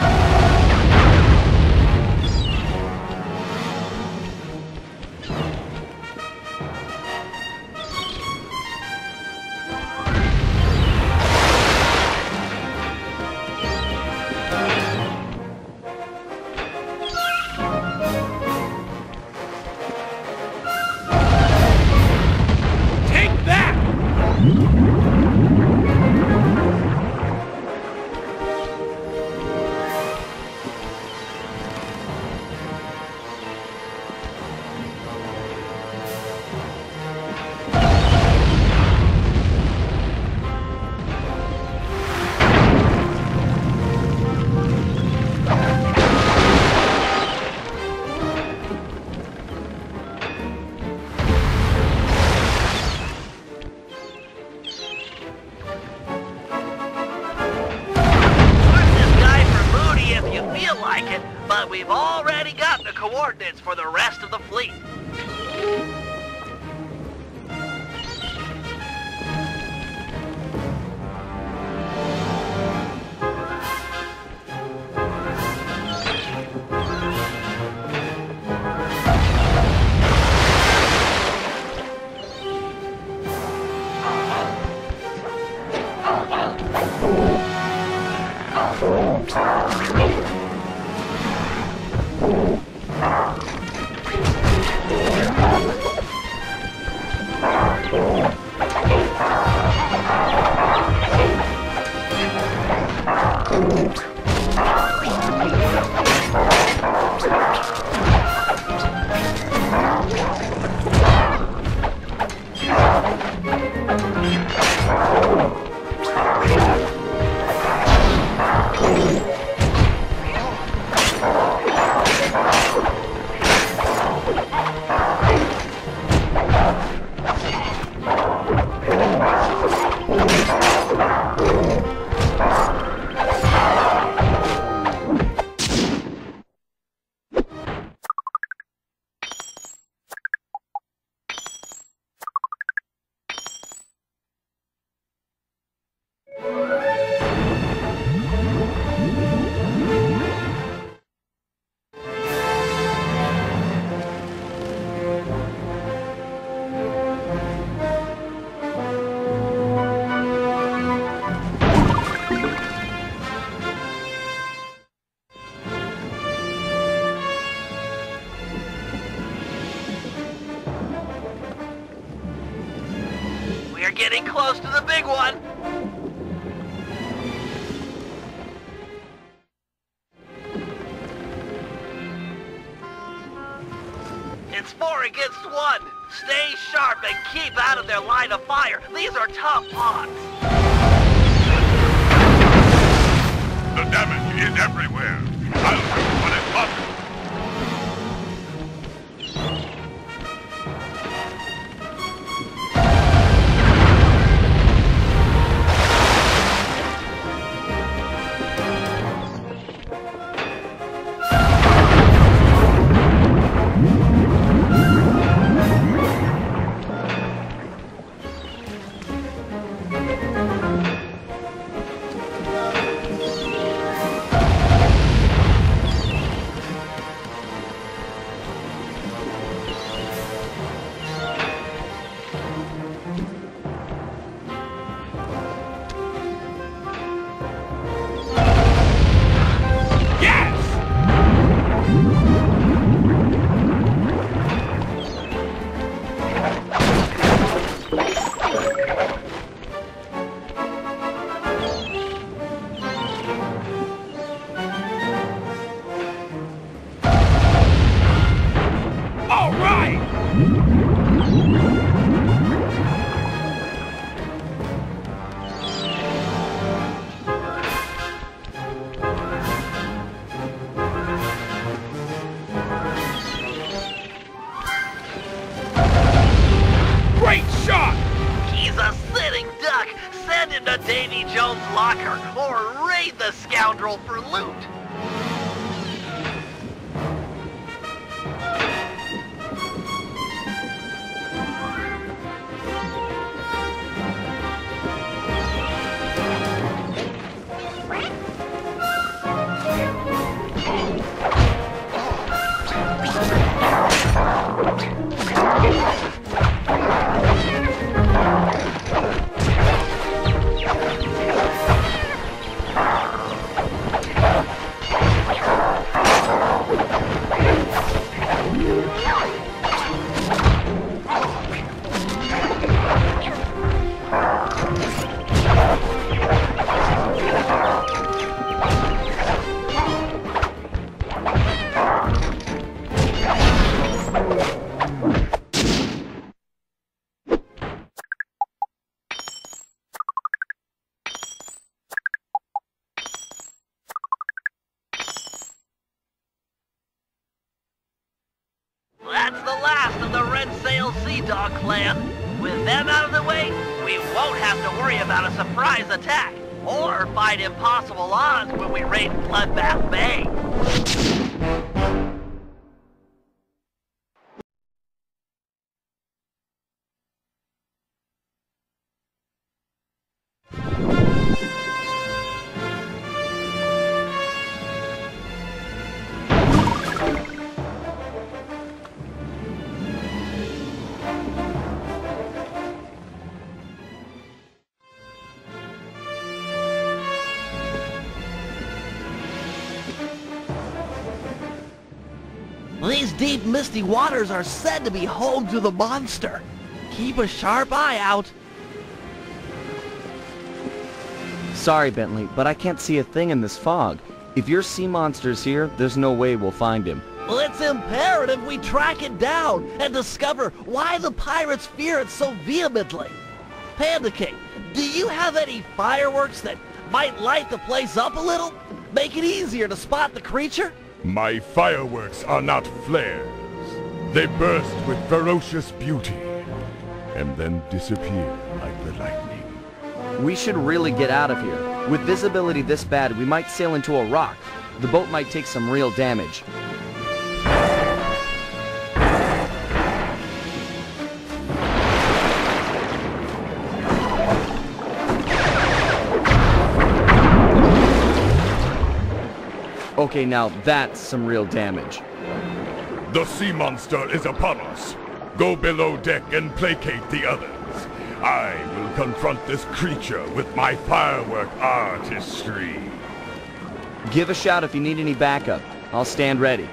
Speaker 2: But we've already got the coordinates for the rest of the fleet. We're getting close to the big one. It's four against one. Stay sharp and keep out of their line of fire. These are tough odds. Stone's locker or raid the scoundrel for loot. That's the last of the Red Sail Sea Dog clan. With them out of the way, we won't have to worry about a surprise attack, or fight impossible odds when we raid Bloodbath Bay. These deep, misty waters are said to be home to the monster. Keep a sharp eye out.
Speaker 1: Sorry, Bentley, but I can't see a thing in this fog. If your sea monster's here, there's no way we'll find him.
Speaker 2: Well, it's imperative we track it down and discover why the pirates fear it so vehemently. Panda King, do you have any fireworks that might light the place up a little? Make it easier to spot the creature?
Speaker 7: My fireworks are not flares. They burst with ferocious beauty, and then disappear like the lightning.
Speaker 1: We should really get out of here. With visibility this bad, we might sail into a rock. The boat might take some real damage. Okay, now that's some real damage.
Speaker 7: The sea monster is upon us. Go below deck and placate the others. I will confront this creature with my firework artistry.
Speaker 1: Give a shout if you need any backup. I'll stand ready.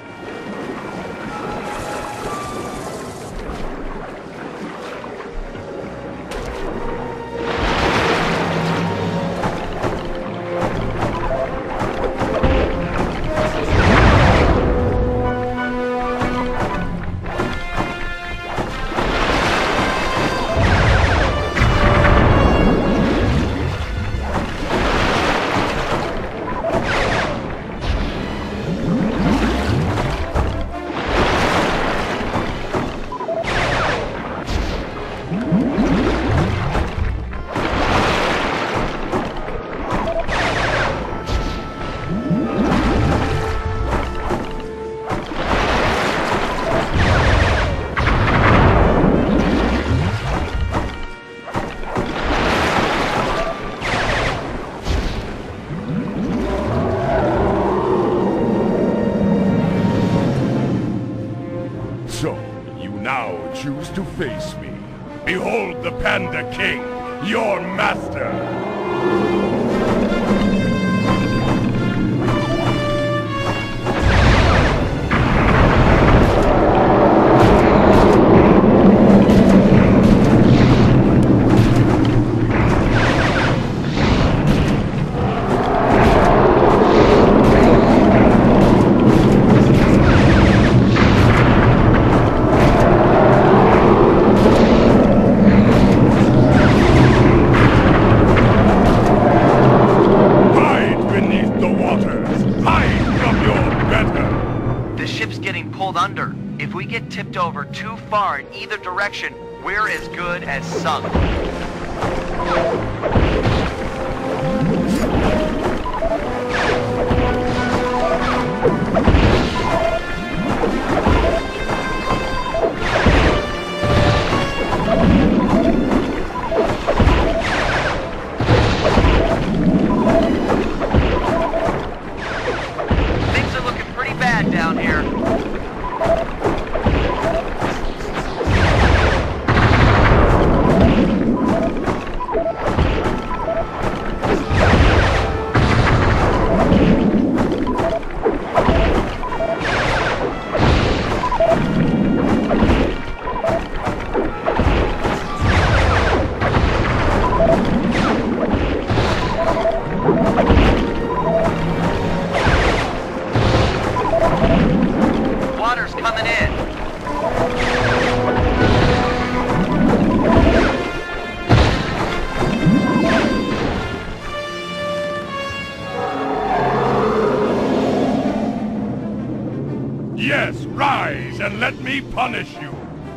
Speaker 7: So, you now choose to face me. Behold the Panda King, your master!
Speaker 2: Under. If we get tipped over too far in either direction, we're as good as sunk. Things are looking pretty bad down here. Water's coming in.
Speaker 7: Yes, rise and let me punish you.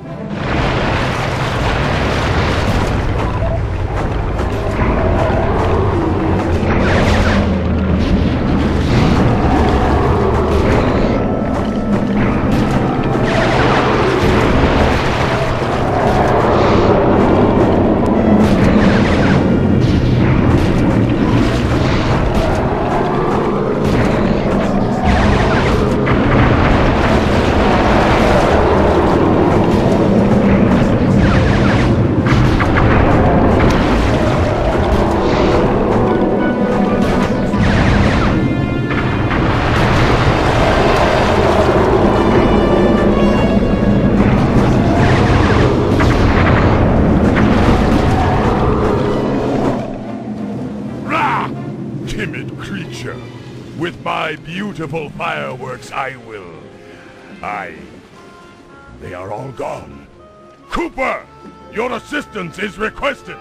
Speaker 7: Timid creature. With my beautiful fireworks, I will. I... They are all gone. Cooper! Your assistance is requested!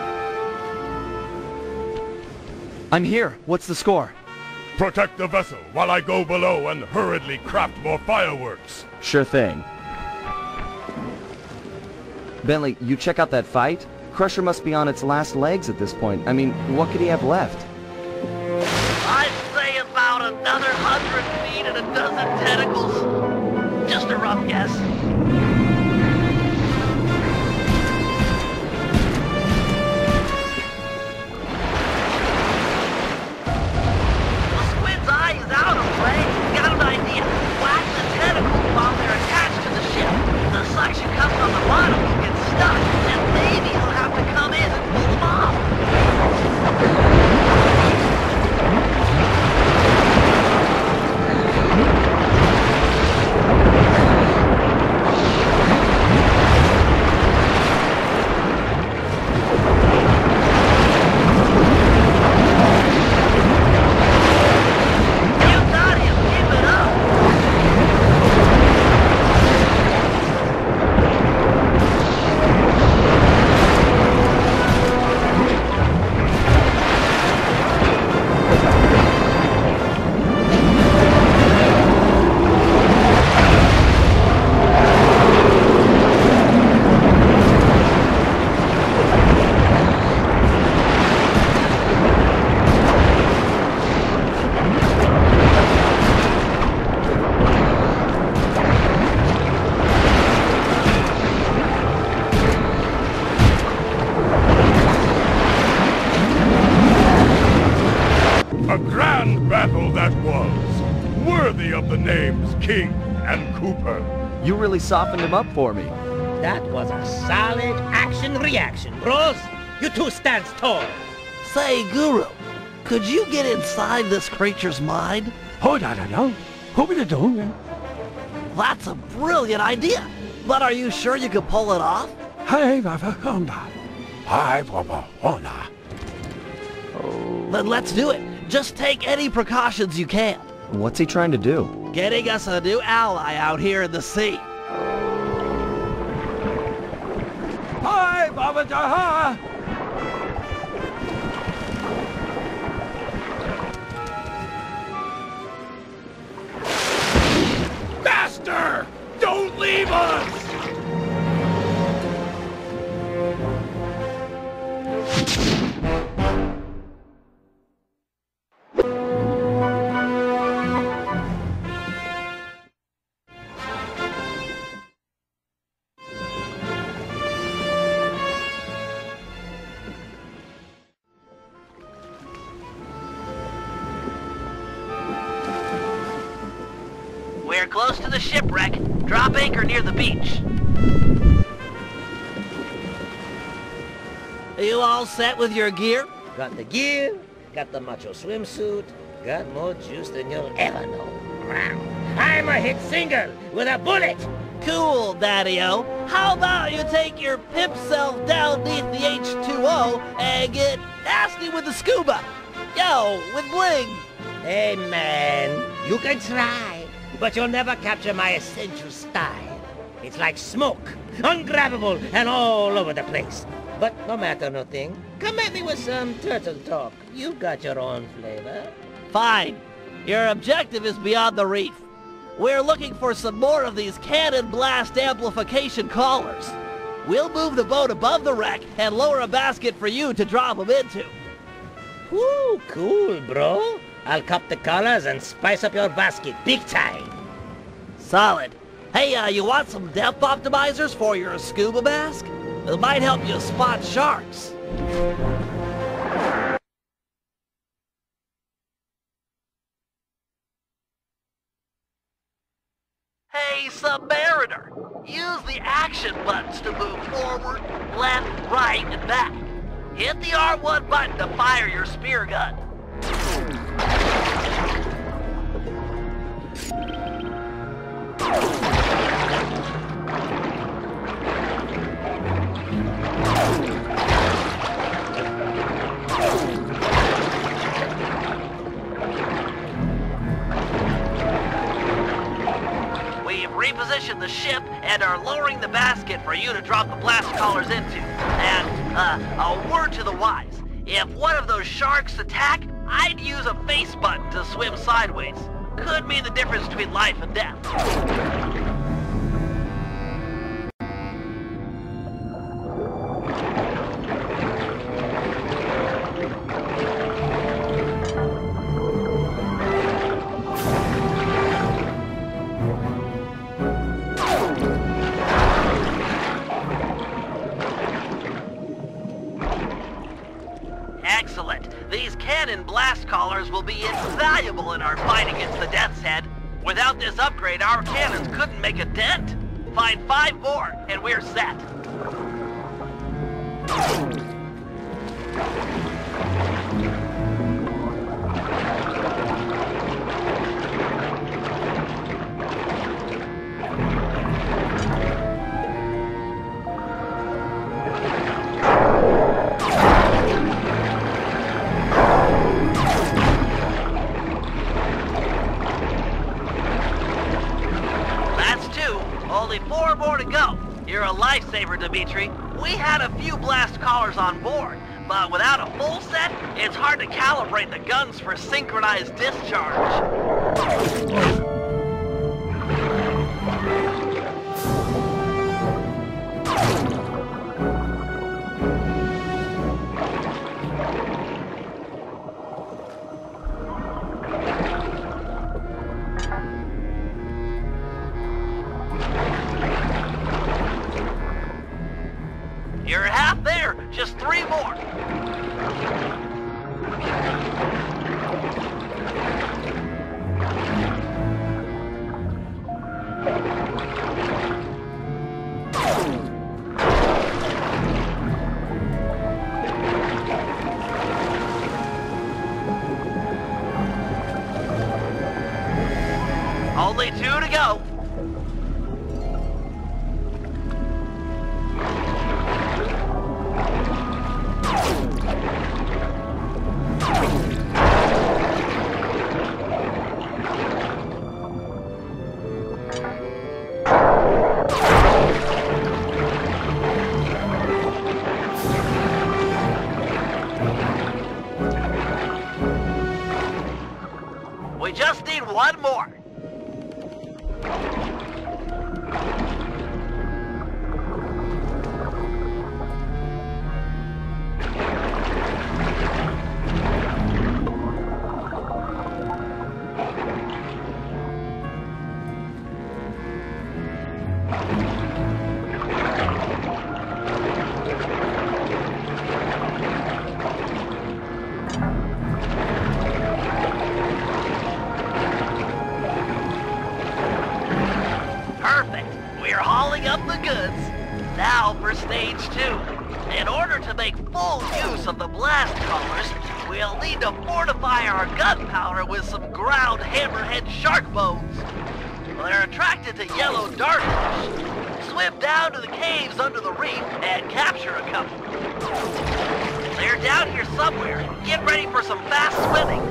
Speaker 1: I'm here. What's the score?
Speaker 7: Protect the vessel while I go below and hurriedly craft more fireworks.
Speaker 1: Sure thing. Bentley, you check out that fight? Crusher must be on its last legs at this point. I mean, what could he have left?
Speaker 2: I'd say about another hundred feet and a dozen tentacles. Just a rough guess. The squid's eye is out of play. Got an idea. Whack the tentacles while they're attached to the ship. The suction cup on the bottom will get stuck, and maybe he'll have to come in and pull them off. You got him. Keep it up.
Speaker 7: A grand battle that was, worthy of the names King and Cooper.
Speaker 1: You really softened him up for me.
Speaker 5: That was a solid action-reaction, bros. You two stand tall.
Speaker 2: Say, Guru, could you get inside this creature's mind?
Speaker 4: Hold on, no. Who will you do?
Speaker 2: That's a brilliant idea. But are you sure you could pull it off?
Speaker 4: Hey, Papa Honda. Hi, Papa Honda.
Speaker 2: Then let's do it. Just take any precautions you can.
Speaker 1: What's he trying to do?
Speaker 2: Getting us a new ally out here in the sea.
Speaker 4: Hi, Baba Daha. Master! Don't leave us!
Speaker 2: We're close to the shipwreck. Drop anchor near the beach. Are you all set with your gear?
Speaker 5: Got the gear, got the macho swimsuit, got more juice than you'll ever know. I'm a hit single with a bullet!
Speaker 2: Cool, Daddy-O. How about you take your pimp self down beneath the H two O and get nasty with the scuba? Yo, with bling.
Speaker 5: Hey, man, you can try, but you'll never capture my essential style. It's like smoke, ungrabbable and all over the place. But no matter nothing, come at me with some turtle talk. You got your own flavor.
Speaker 2: Fine. Your objective is beyond the reef. We're looking for some more of these cannon blast amplification collars. We'll move the boat above the wreck and lower a basket for you to drop them into.
Speaker 5: Woo, cool, bro. I'll cop the collars and spice up your basket big time.
Speaker 2: Solid. Hey, uh, you want some depth optimizers for your scuba mask? It might help you spot sharks. Hey, Submariner! Use the action buttons to move forward, left, right, and back. Hit the R one button to fire your spear gun. Reposition the ship and are lowering the basket for you to drop the blast collars into. And, uh, a word to the wise. If one of those sharks attack, I'd use a face button to swim sideways. Could mean the difference between life and death. Excellent. These cannon blast collars will be invaluable in our fight against the Death's Head. Without this upgrade, our cannons couldn't make a dent. Find five more, and we're set. Only four more to go. You're a lifesaver, Dimitri. We had a few blast collars on board, but without a full set, it's hard to calibrate the guns for synchronized discharge. You're half there, just three more. Only two to go. We just need one more. now for stage two. In order to make full use of the blast colors, we'll need to fortify our gunpowder with some ground hammerhead shark bones. They're attracted to yellow dartfish. Swim down to the caves under the reef and capture a couple. They're down here somewhere. Get ready for some fast swimming.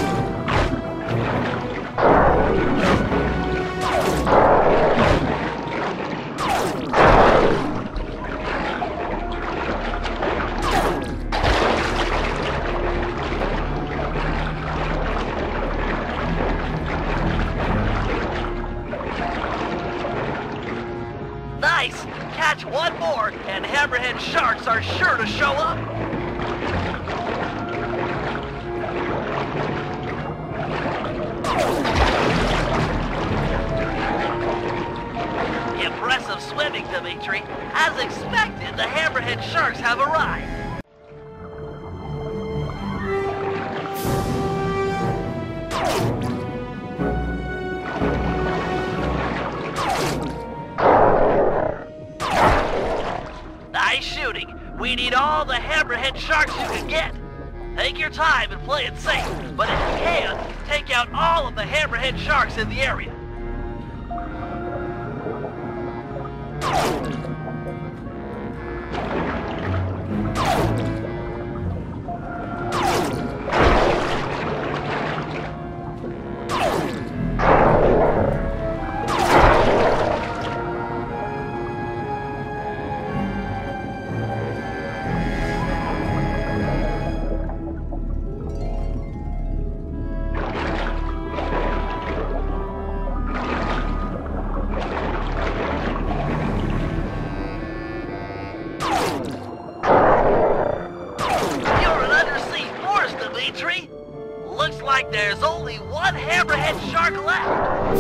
Speaker 2: Nice! Catch one more, and hammerhead sharks are sure to show up. Impressive swimming, Dimitri. As expected, the hammerhead sharks have arrived. Nice shooting. We need all the hammerhead sharks you can get. Take your time and play it safe, but if you can, take out all of the hammerhead sharks in the area. Looks like there's only one hammerhead shark left.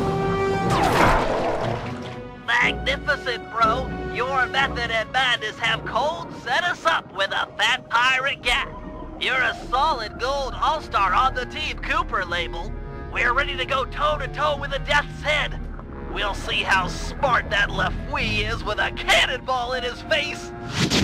Speaker 2: Magnificent, bro. Your method and madness have cold set us up with a fat pirate gat. You're a solid gold all-star on the Team Cooper label. We're ready to go toe-to-toe with the Death's Head. We'll see how smart that Lafouille is with a cannonball in his face.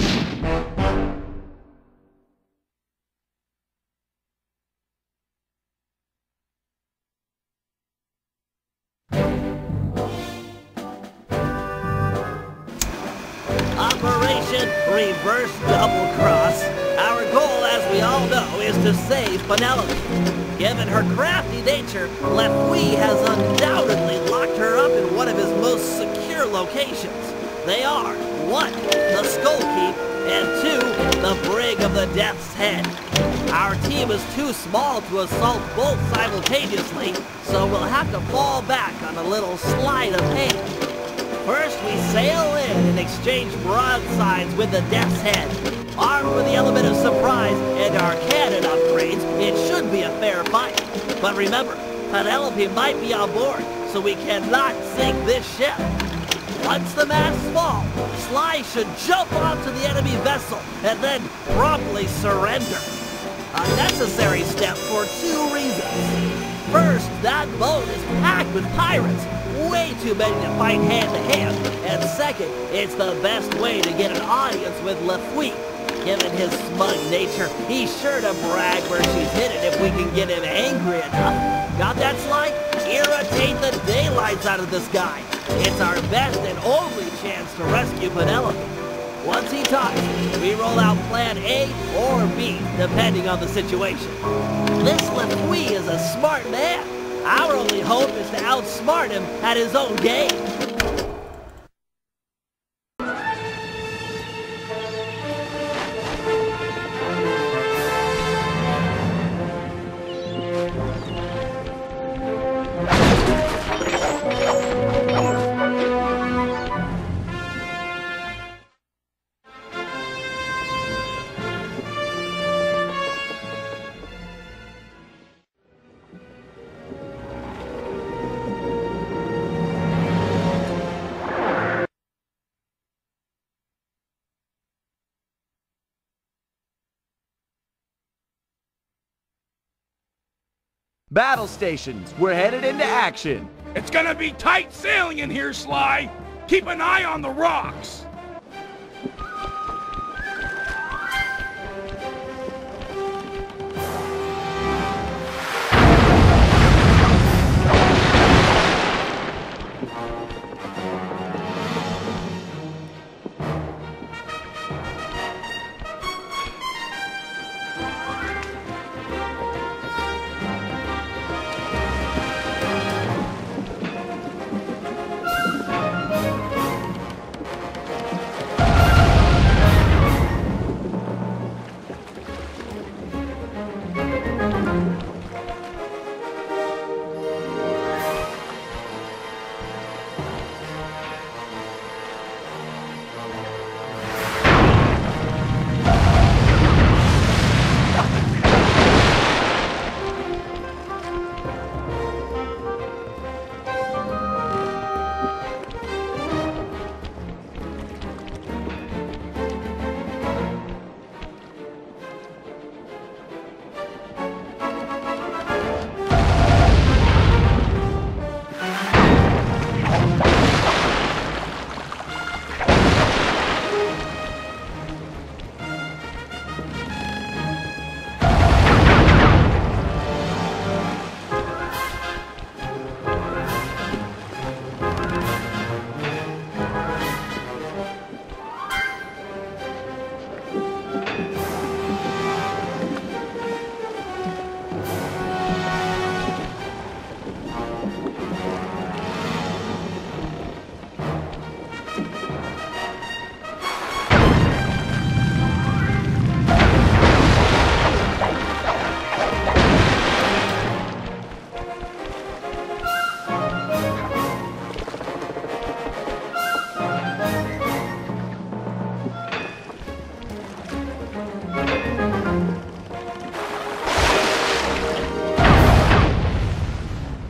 Speaker 2: Operation Reverse Double Cross. Our goal, as we all know, is to save Penelope. Given her crafty nature, Lafouille has undoubtedly locked her up in one of his most secure locations. They are, one, the Skull Keep, and two, the Brig of the Death's Head. Our team is too small to assault both simultaneously, so we'll have to fall back on a little sleight of hand. First, we sail in and exchange broadsides with the Death's Head. Armed with the element of surprise and our cannon upgrades, it should be a fair fight. But remember, Penelope might be on board, so we cannot sink this ship. Once the masts fall, Sly should jump onto the enemy vessel and then promptly surrender. A necessary step for two reasons. First, that boat is packed with pirates. Way too many to fight hand-to-hand. And second, it's the best way to get an audience with Lafouille. Given his smug nature, he's sure to brag where she's hidden if we can get him angry enough. Got that, Sly? Irritate the daylights out of this guy. It's our best and only chance to rescue Penelope. Once he talks, we roll out plan A or B, depending on the situation. This Lafouille is a smart man. Our only hope is to outsmart him at his own game.
Speaker 1: Battle stations, we're headed into action.
Speaker 4: It's gonna be tight sailing in here, Sly. Keep an eye on the rocks.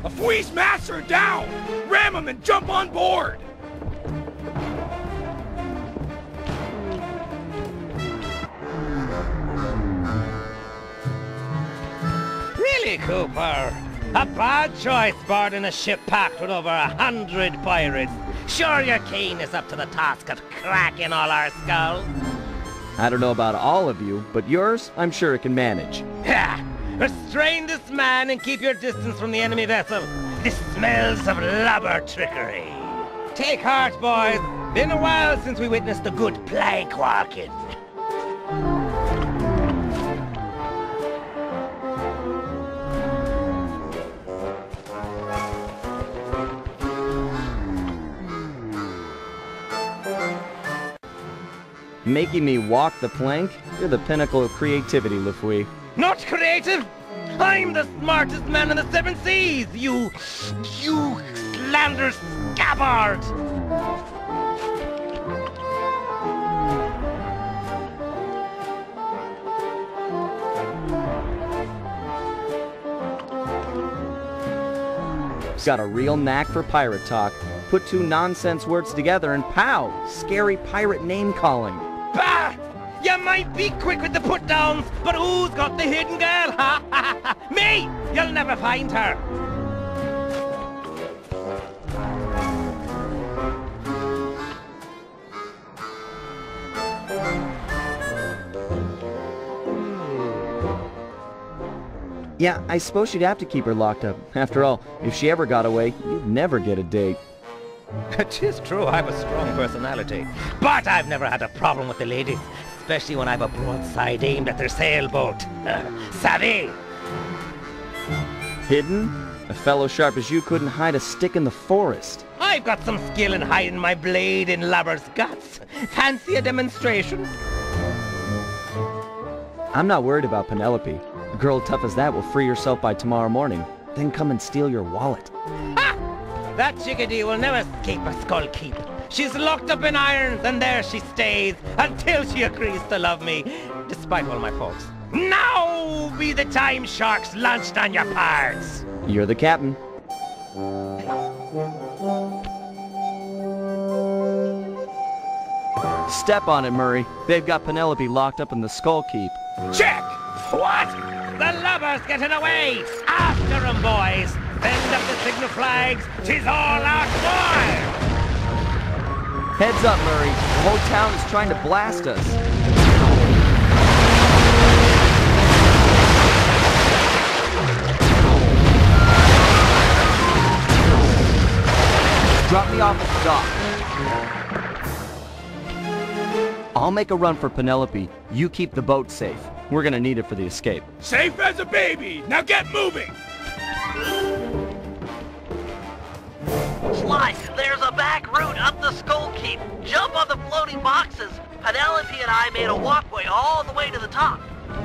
Speaker 5: Fwee's masts are down! Ram them and jump on board! Really, Cooper? A bad choice boarding a ship packed with over a hundred pirates. Sure your Keen is up to the task of cracking all our skulls?
Speaker 1: I don't know about all of you, but yours, I'm sure it can manage.
Speaker 5: Ha! Restrain this man and keep your distance from the enemy vessel. This smells of lubber trickery. Take heart, boys. Been a while since we witnessed a good plank walking.
Speaker 1: Making me walk the plank? You're the pinnacle of creativity, Lafouille.
Speaker 5: Not creative! I'm the smartest man in the seven seas, you... you slander scabbard!
Speaker 1: Got a real knack for pirate talk. Put two nonsense words together and pow! Scary pirate name-calling.
Speaker 5: Bah! You might be quick with the put-downs, but who's got the hidden girl? Ha ha ha! Me! You'll never find her!
Speaker 1: Yeah, I suppose you'd have to keep her locked up. After all, if she ever got away, you'd never get a date.
Speaker 5: Tis true, I've a strong personality. But I've never had a problem with the ladies, especially when I've a broadside aimed at their sailboat. Uh, savvy?
Speaker 1: Hidden? A fellow sharp as you couldn't hide a stick in the forest.
Speaker 5: I've got some skill in hiding my blade in Lubber's guts. Fancy a demonstration?
Speaker 1: I'm not worried about Penelope. A girl tough as that will free herself by tomorrow morning, then come and steal your wallet.
Speaker 5: Ha! That chickadee will never escape a skull keep. She's locked up in irons, and there she stays until she agrees to love me, despite all my faults. Now be the time sharks launched on your parts.
Speaker 1: You're the captain. Step on it, Murray. They've got Penelope locked up in the Skull Keep.
Speaker 5: Check! What? The lubber's getting away! After 'em, boys! Bend up the signal flags! 'Tis all out fire!
Speaker 1: Heads up, Murray. The whole town is trying to blast us. Drop me off at the dock. I'll make a run for Penelope. You keep the boat safe. We're gonna need it for the escape.
Speaker 5: Safe as a baby! Now get moving!
Speaker 2: Sly, there's a back route up the Skull Keep. Jump on the floating boxes. Penelope and I made a walkway all the way to the top.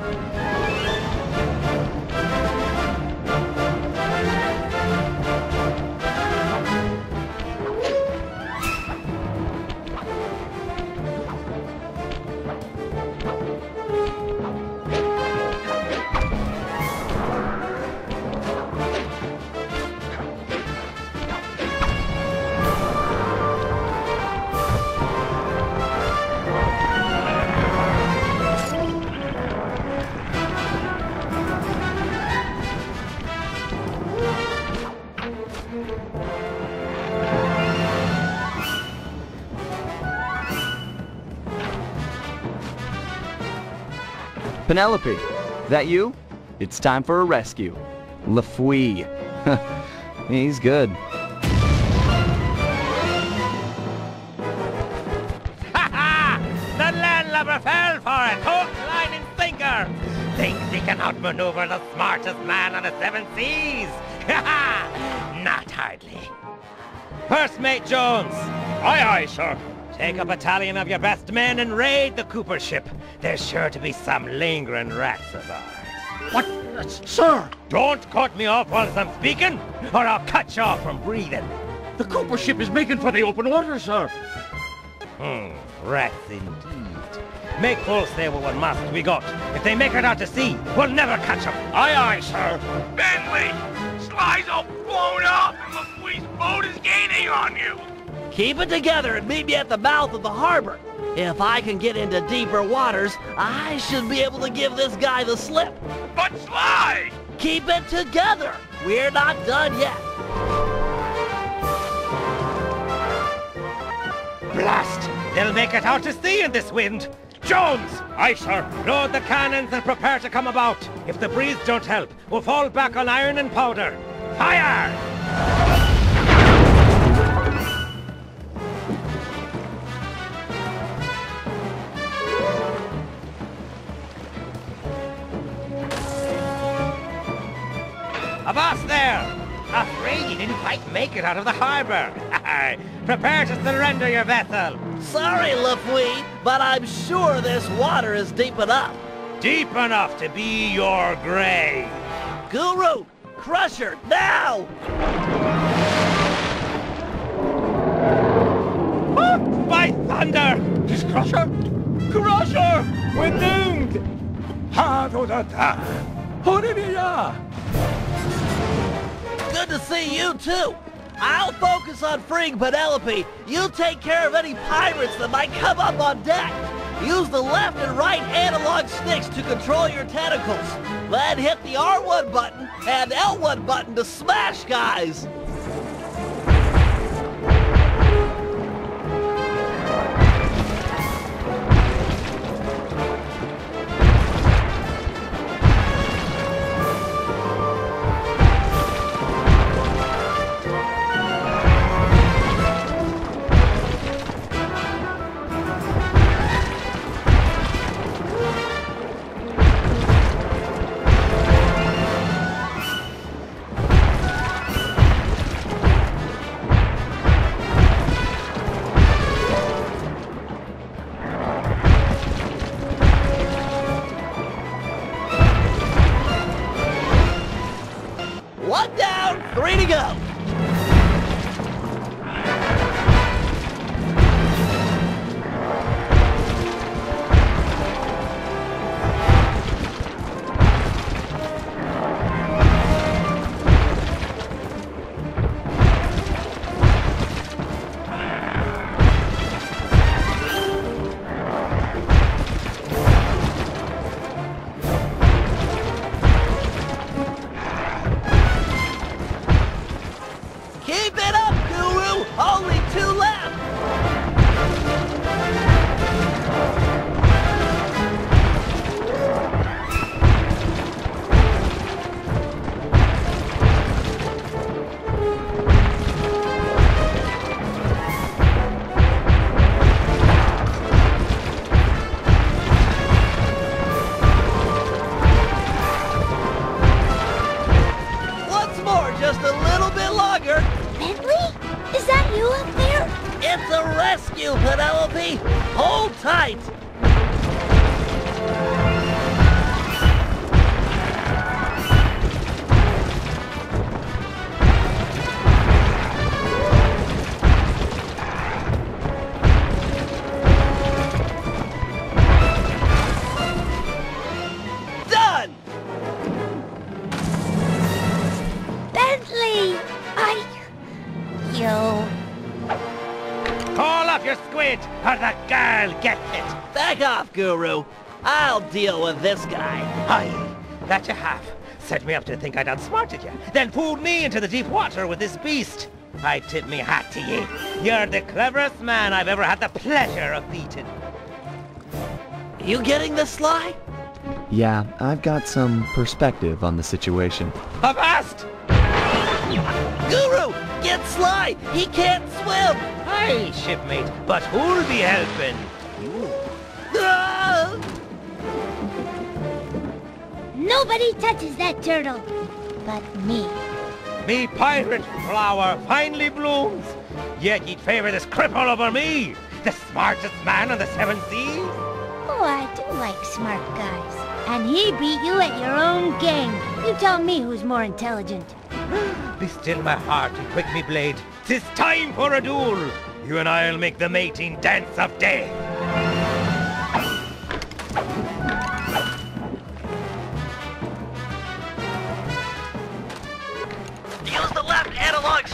Speaker 1: Penelope, that you? It's time for a rescue. Lafouille. He's good.
Speaker 5: Ha ha! The landlubber fell for it! Hook, line, and sinker! Thinks he can outmaneuver the smartest man on the seven seas! Ha ha! Not hardly. First Mate Jones!
Speaker 4: Aye, aye, sir.
Speaker 5: Take a battalion of your best men and raid the Cooper ship. There's sure to be some lingering rats of ours.
Speaker 4: What? Uh, sir!
Speaker 5: Don't cut me off whilst I'm speaking, or I'll cut you off from breathing.
Speaker 4: The Cooper ship is making for the open water, sir.
Speaker 5: Hmm, rats indeed. Make full sail with what mast we got. If they make it out to sea, we'll never catch them.
Speaker 4: Aye, aye, sir.
Speaker 7: Bentley!
Speaker 4: Sly's all blown up and LaFouille's boat is gaining on you!
Speaker 2: Keep it together and meet me at the mouth of the harbor. If I can get into deeper waters, I should be able to give this guy the slip.
Speaker 4: But Sly!
Speaker 2: Keep it together! We're not done yet.
Speaker 5: Blast! They'll make it out to sea in this wind. Jones!
Speaker 4: Aye, sir.
Speaker 5: Load the cannons and prepare to come about. If the breeze don't help, we'll fall back on iron and powder. Fire! Avast there! Afraid you didn't quite make it out of the harbor. Prepare to surrender your vessel.
Speaker 2: Sorry, LaFouille, but I'm sure this water is deep enough.
Speaker 5: Deep enough to be your grave.
Speaker 2: Guru, Crusher, now!
Speaker 5: Oh, by thunder!
Speaker 4: This Crusher? Crusher!
Speaker 5: We're doomed!
Speaker 4: Ha, do da da! Horiya!
Speaker 2: Good to see you, too. I'll focus on freeing Penelope. You take care of any pirates that might come up on deck. Use the left and right analog sticks to control your tentacles. Then hit the R one button and L one button to smash guys. One down, three to go. Keep it up, Guru! Only two left! Once more, just a little bit longer.
Speaker 6: Bentley? Is that you up there?
Speaker 2: It's a rescue, Penelope! Hold tight! Done!
Speaker 6: Bentley! I... You...
Speaker 5: Call up your squid, or the girl gets it.
Speaker 2: Back off, Guru. I'll deal with this guy.
Speaker 5: Aye, that you have. Set me up to think I'd outsmarted you, then pulled me into the deep water with this beast. I tip me hat to ye. You're the cleverest man I've ever had the pleasure of meeting.
Speaker 2: You getting this, Sly?
Speaker 1: Yeah, I've got some perspective on the situation.
Speaker 5: Avast!
Speaker 2: Guru, get Sly! He can't swim!
Speaker 5: Aye, shipmate, but who'll be helping?
Speaker 2: Ah!
Speaker 6: Nobody touches that turtle. But me.
Speaker 5: Me pirate flower finally blooms. Yet ye'd favor this cripple over me, the smartest man on the seven seas?
Speaker 6: Oh, I do like smart guys. And he beat you at your own game. You tell me who's more intelligent.
Speaker 5: Be still my heart and quick me blade. 'Tis time for a duel. You and I'll make the mating dance of death.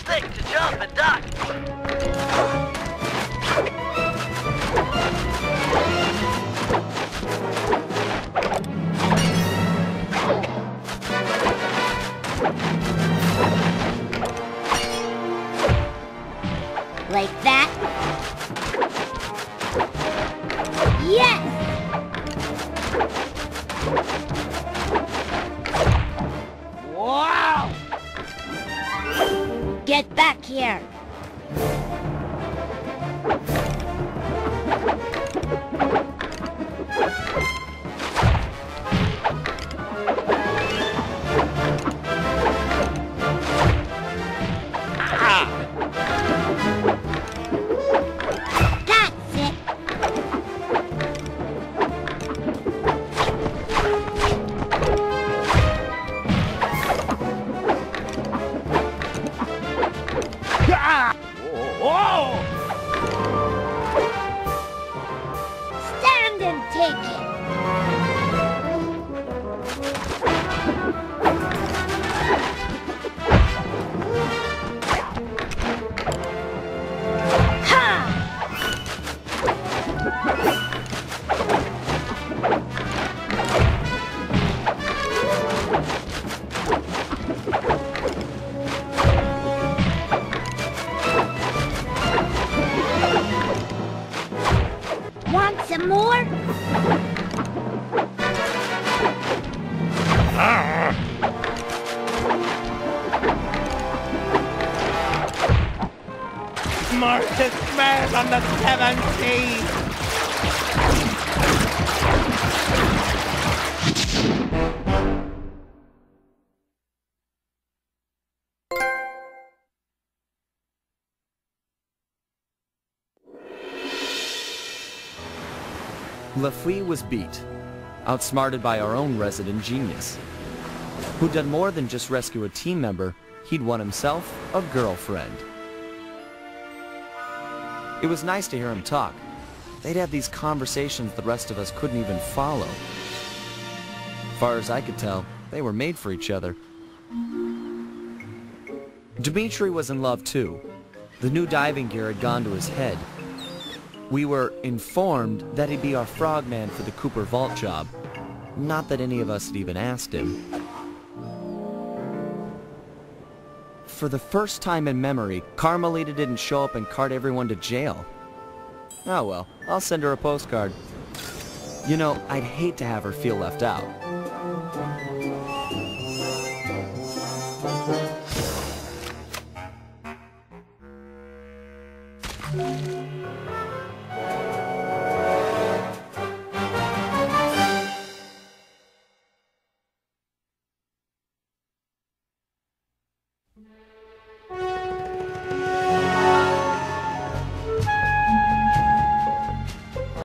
Speaker 2: thick to jump and duck.
Speaker 6: Like that? Yes!
Speaker 5: Wow!
Speaker 6: Get back here! That's it! Stand and take it! Want some more?
Speaker 5: Martius smash on the seven seas!
Speaker 1: Lafouille was beat, outsmarted by our own resident genius, who'd done more than just rescue a team member. He'd won himself a girlfriend. It was nice to hear him talk. They'd have these conversations the rest of us couldn't even follow. Far as I could tell, they were made for each other. Dimitri was in love too. The new diving gear had gone to his head. We were informed that he'd be our frogman for the Cooper Vault job. Not that any of us had even asked him. For the first time in memory, Carmelita didn't show up and cart everyone to jail. Oh well, I'll send her a postcard. You know, I'd hate to have her feel left out.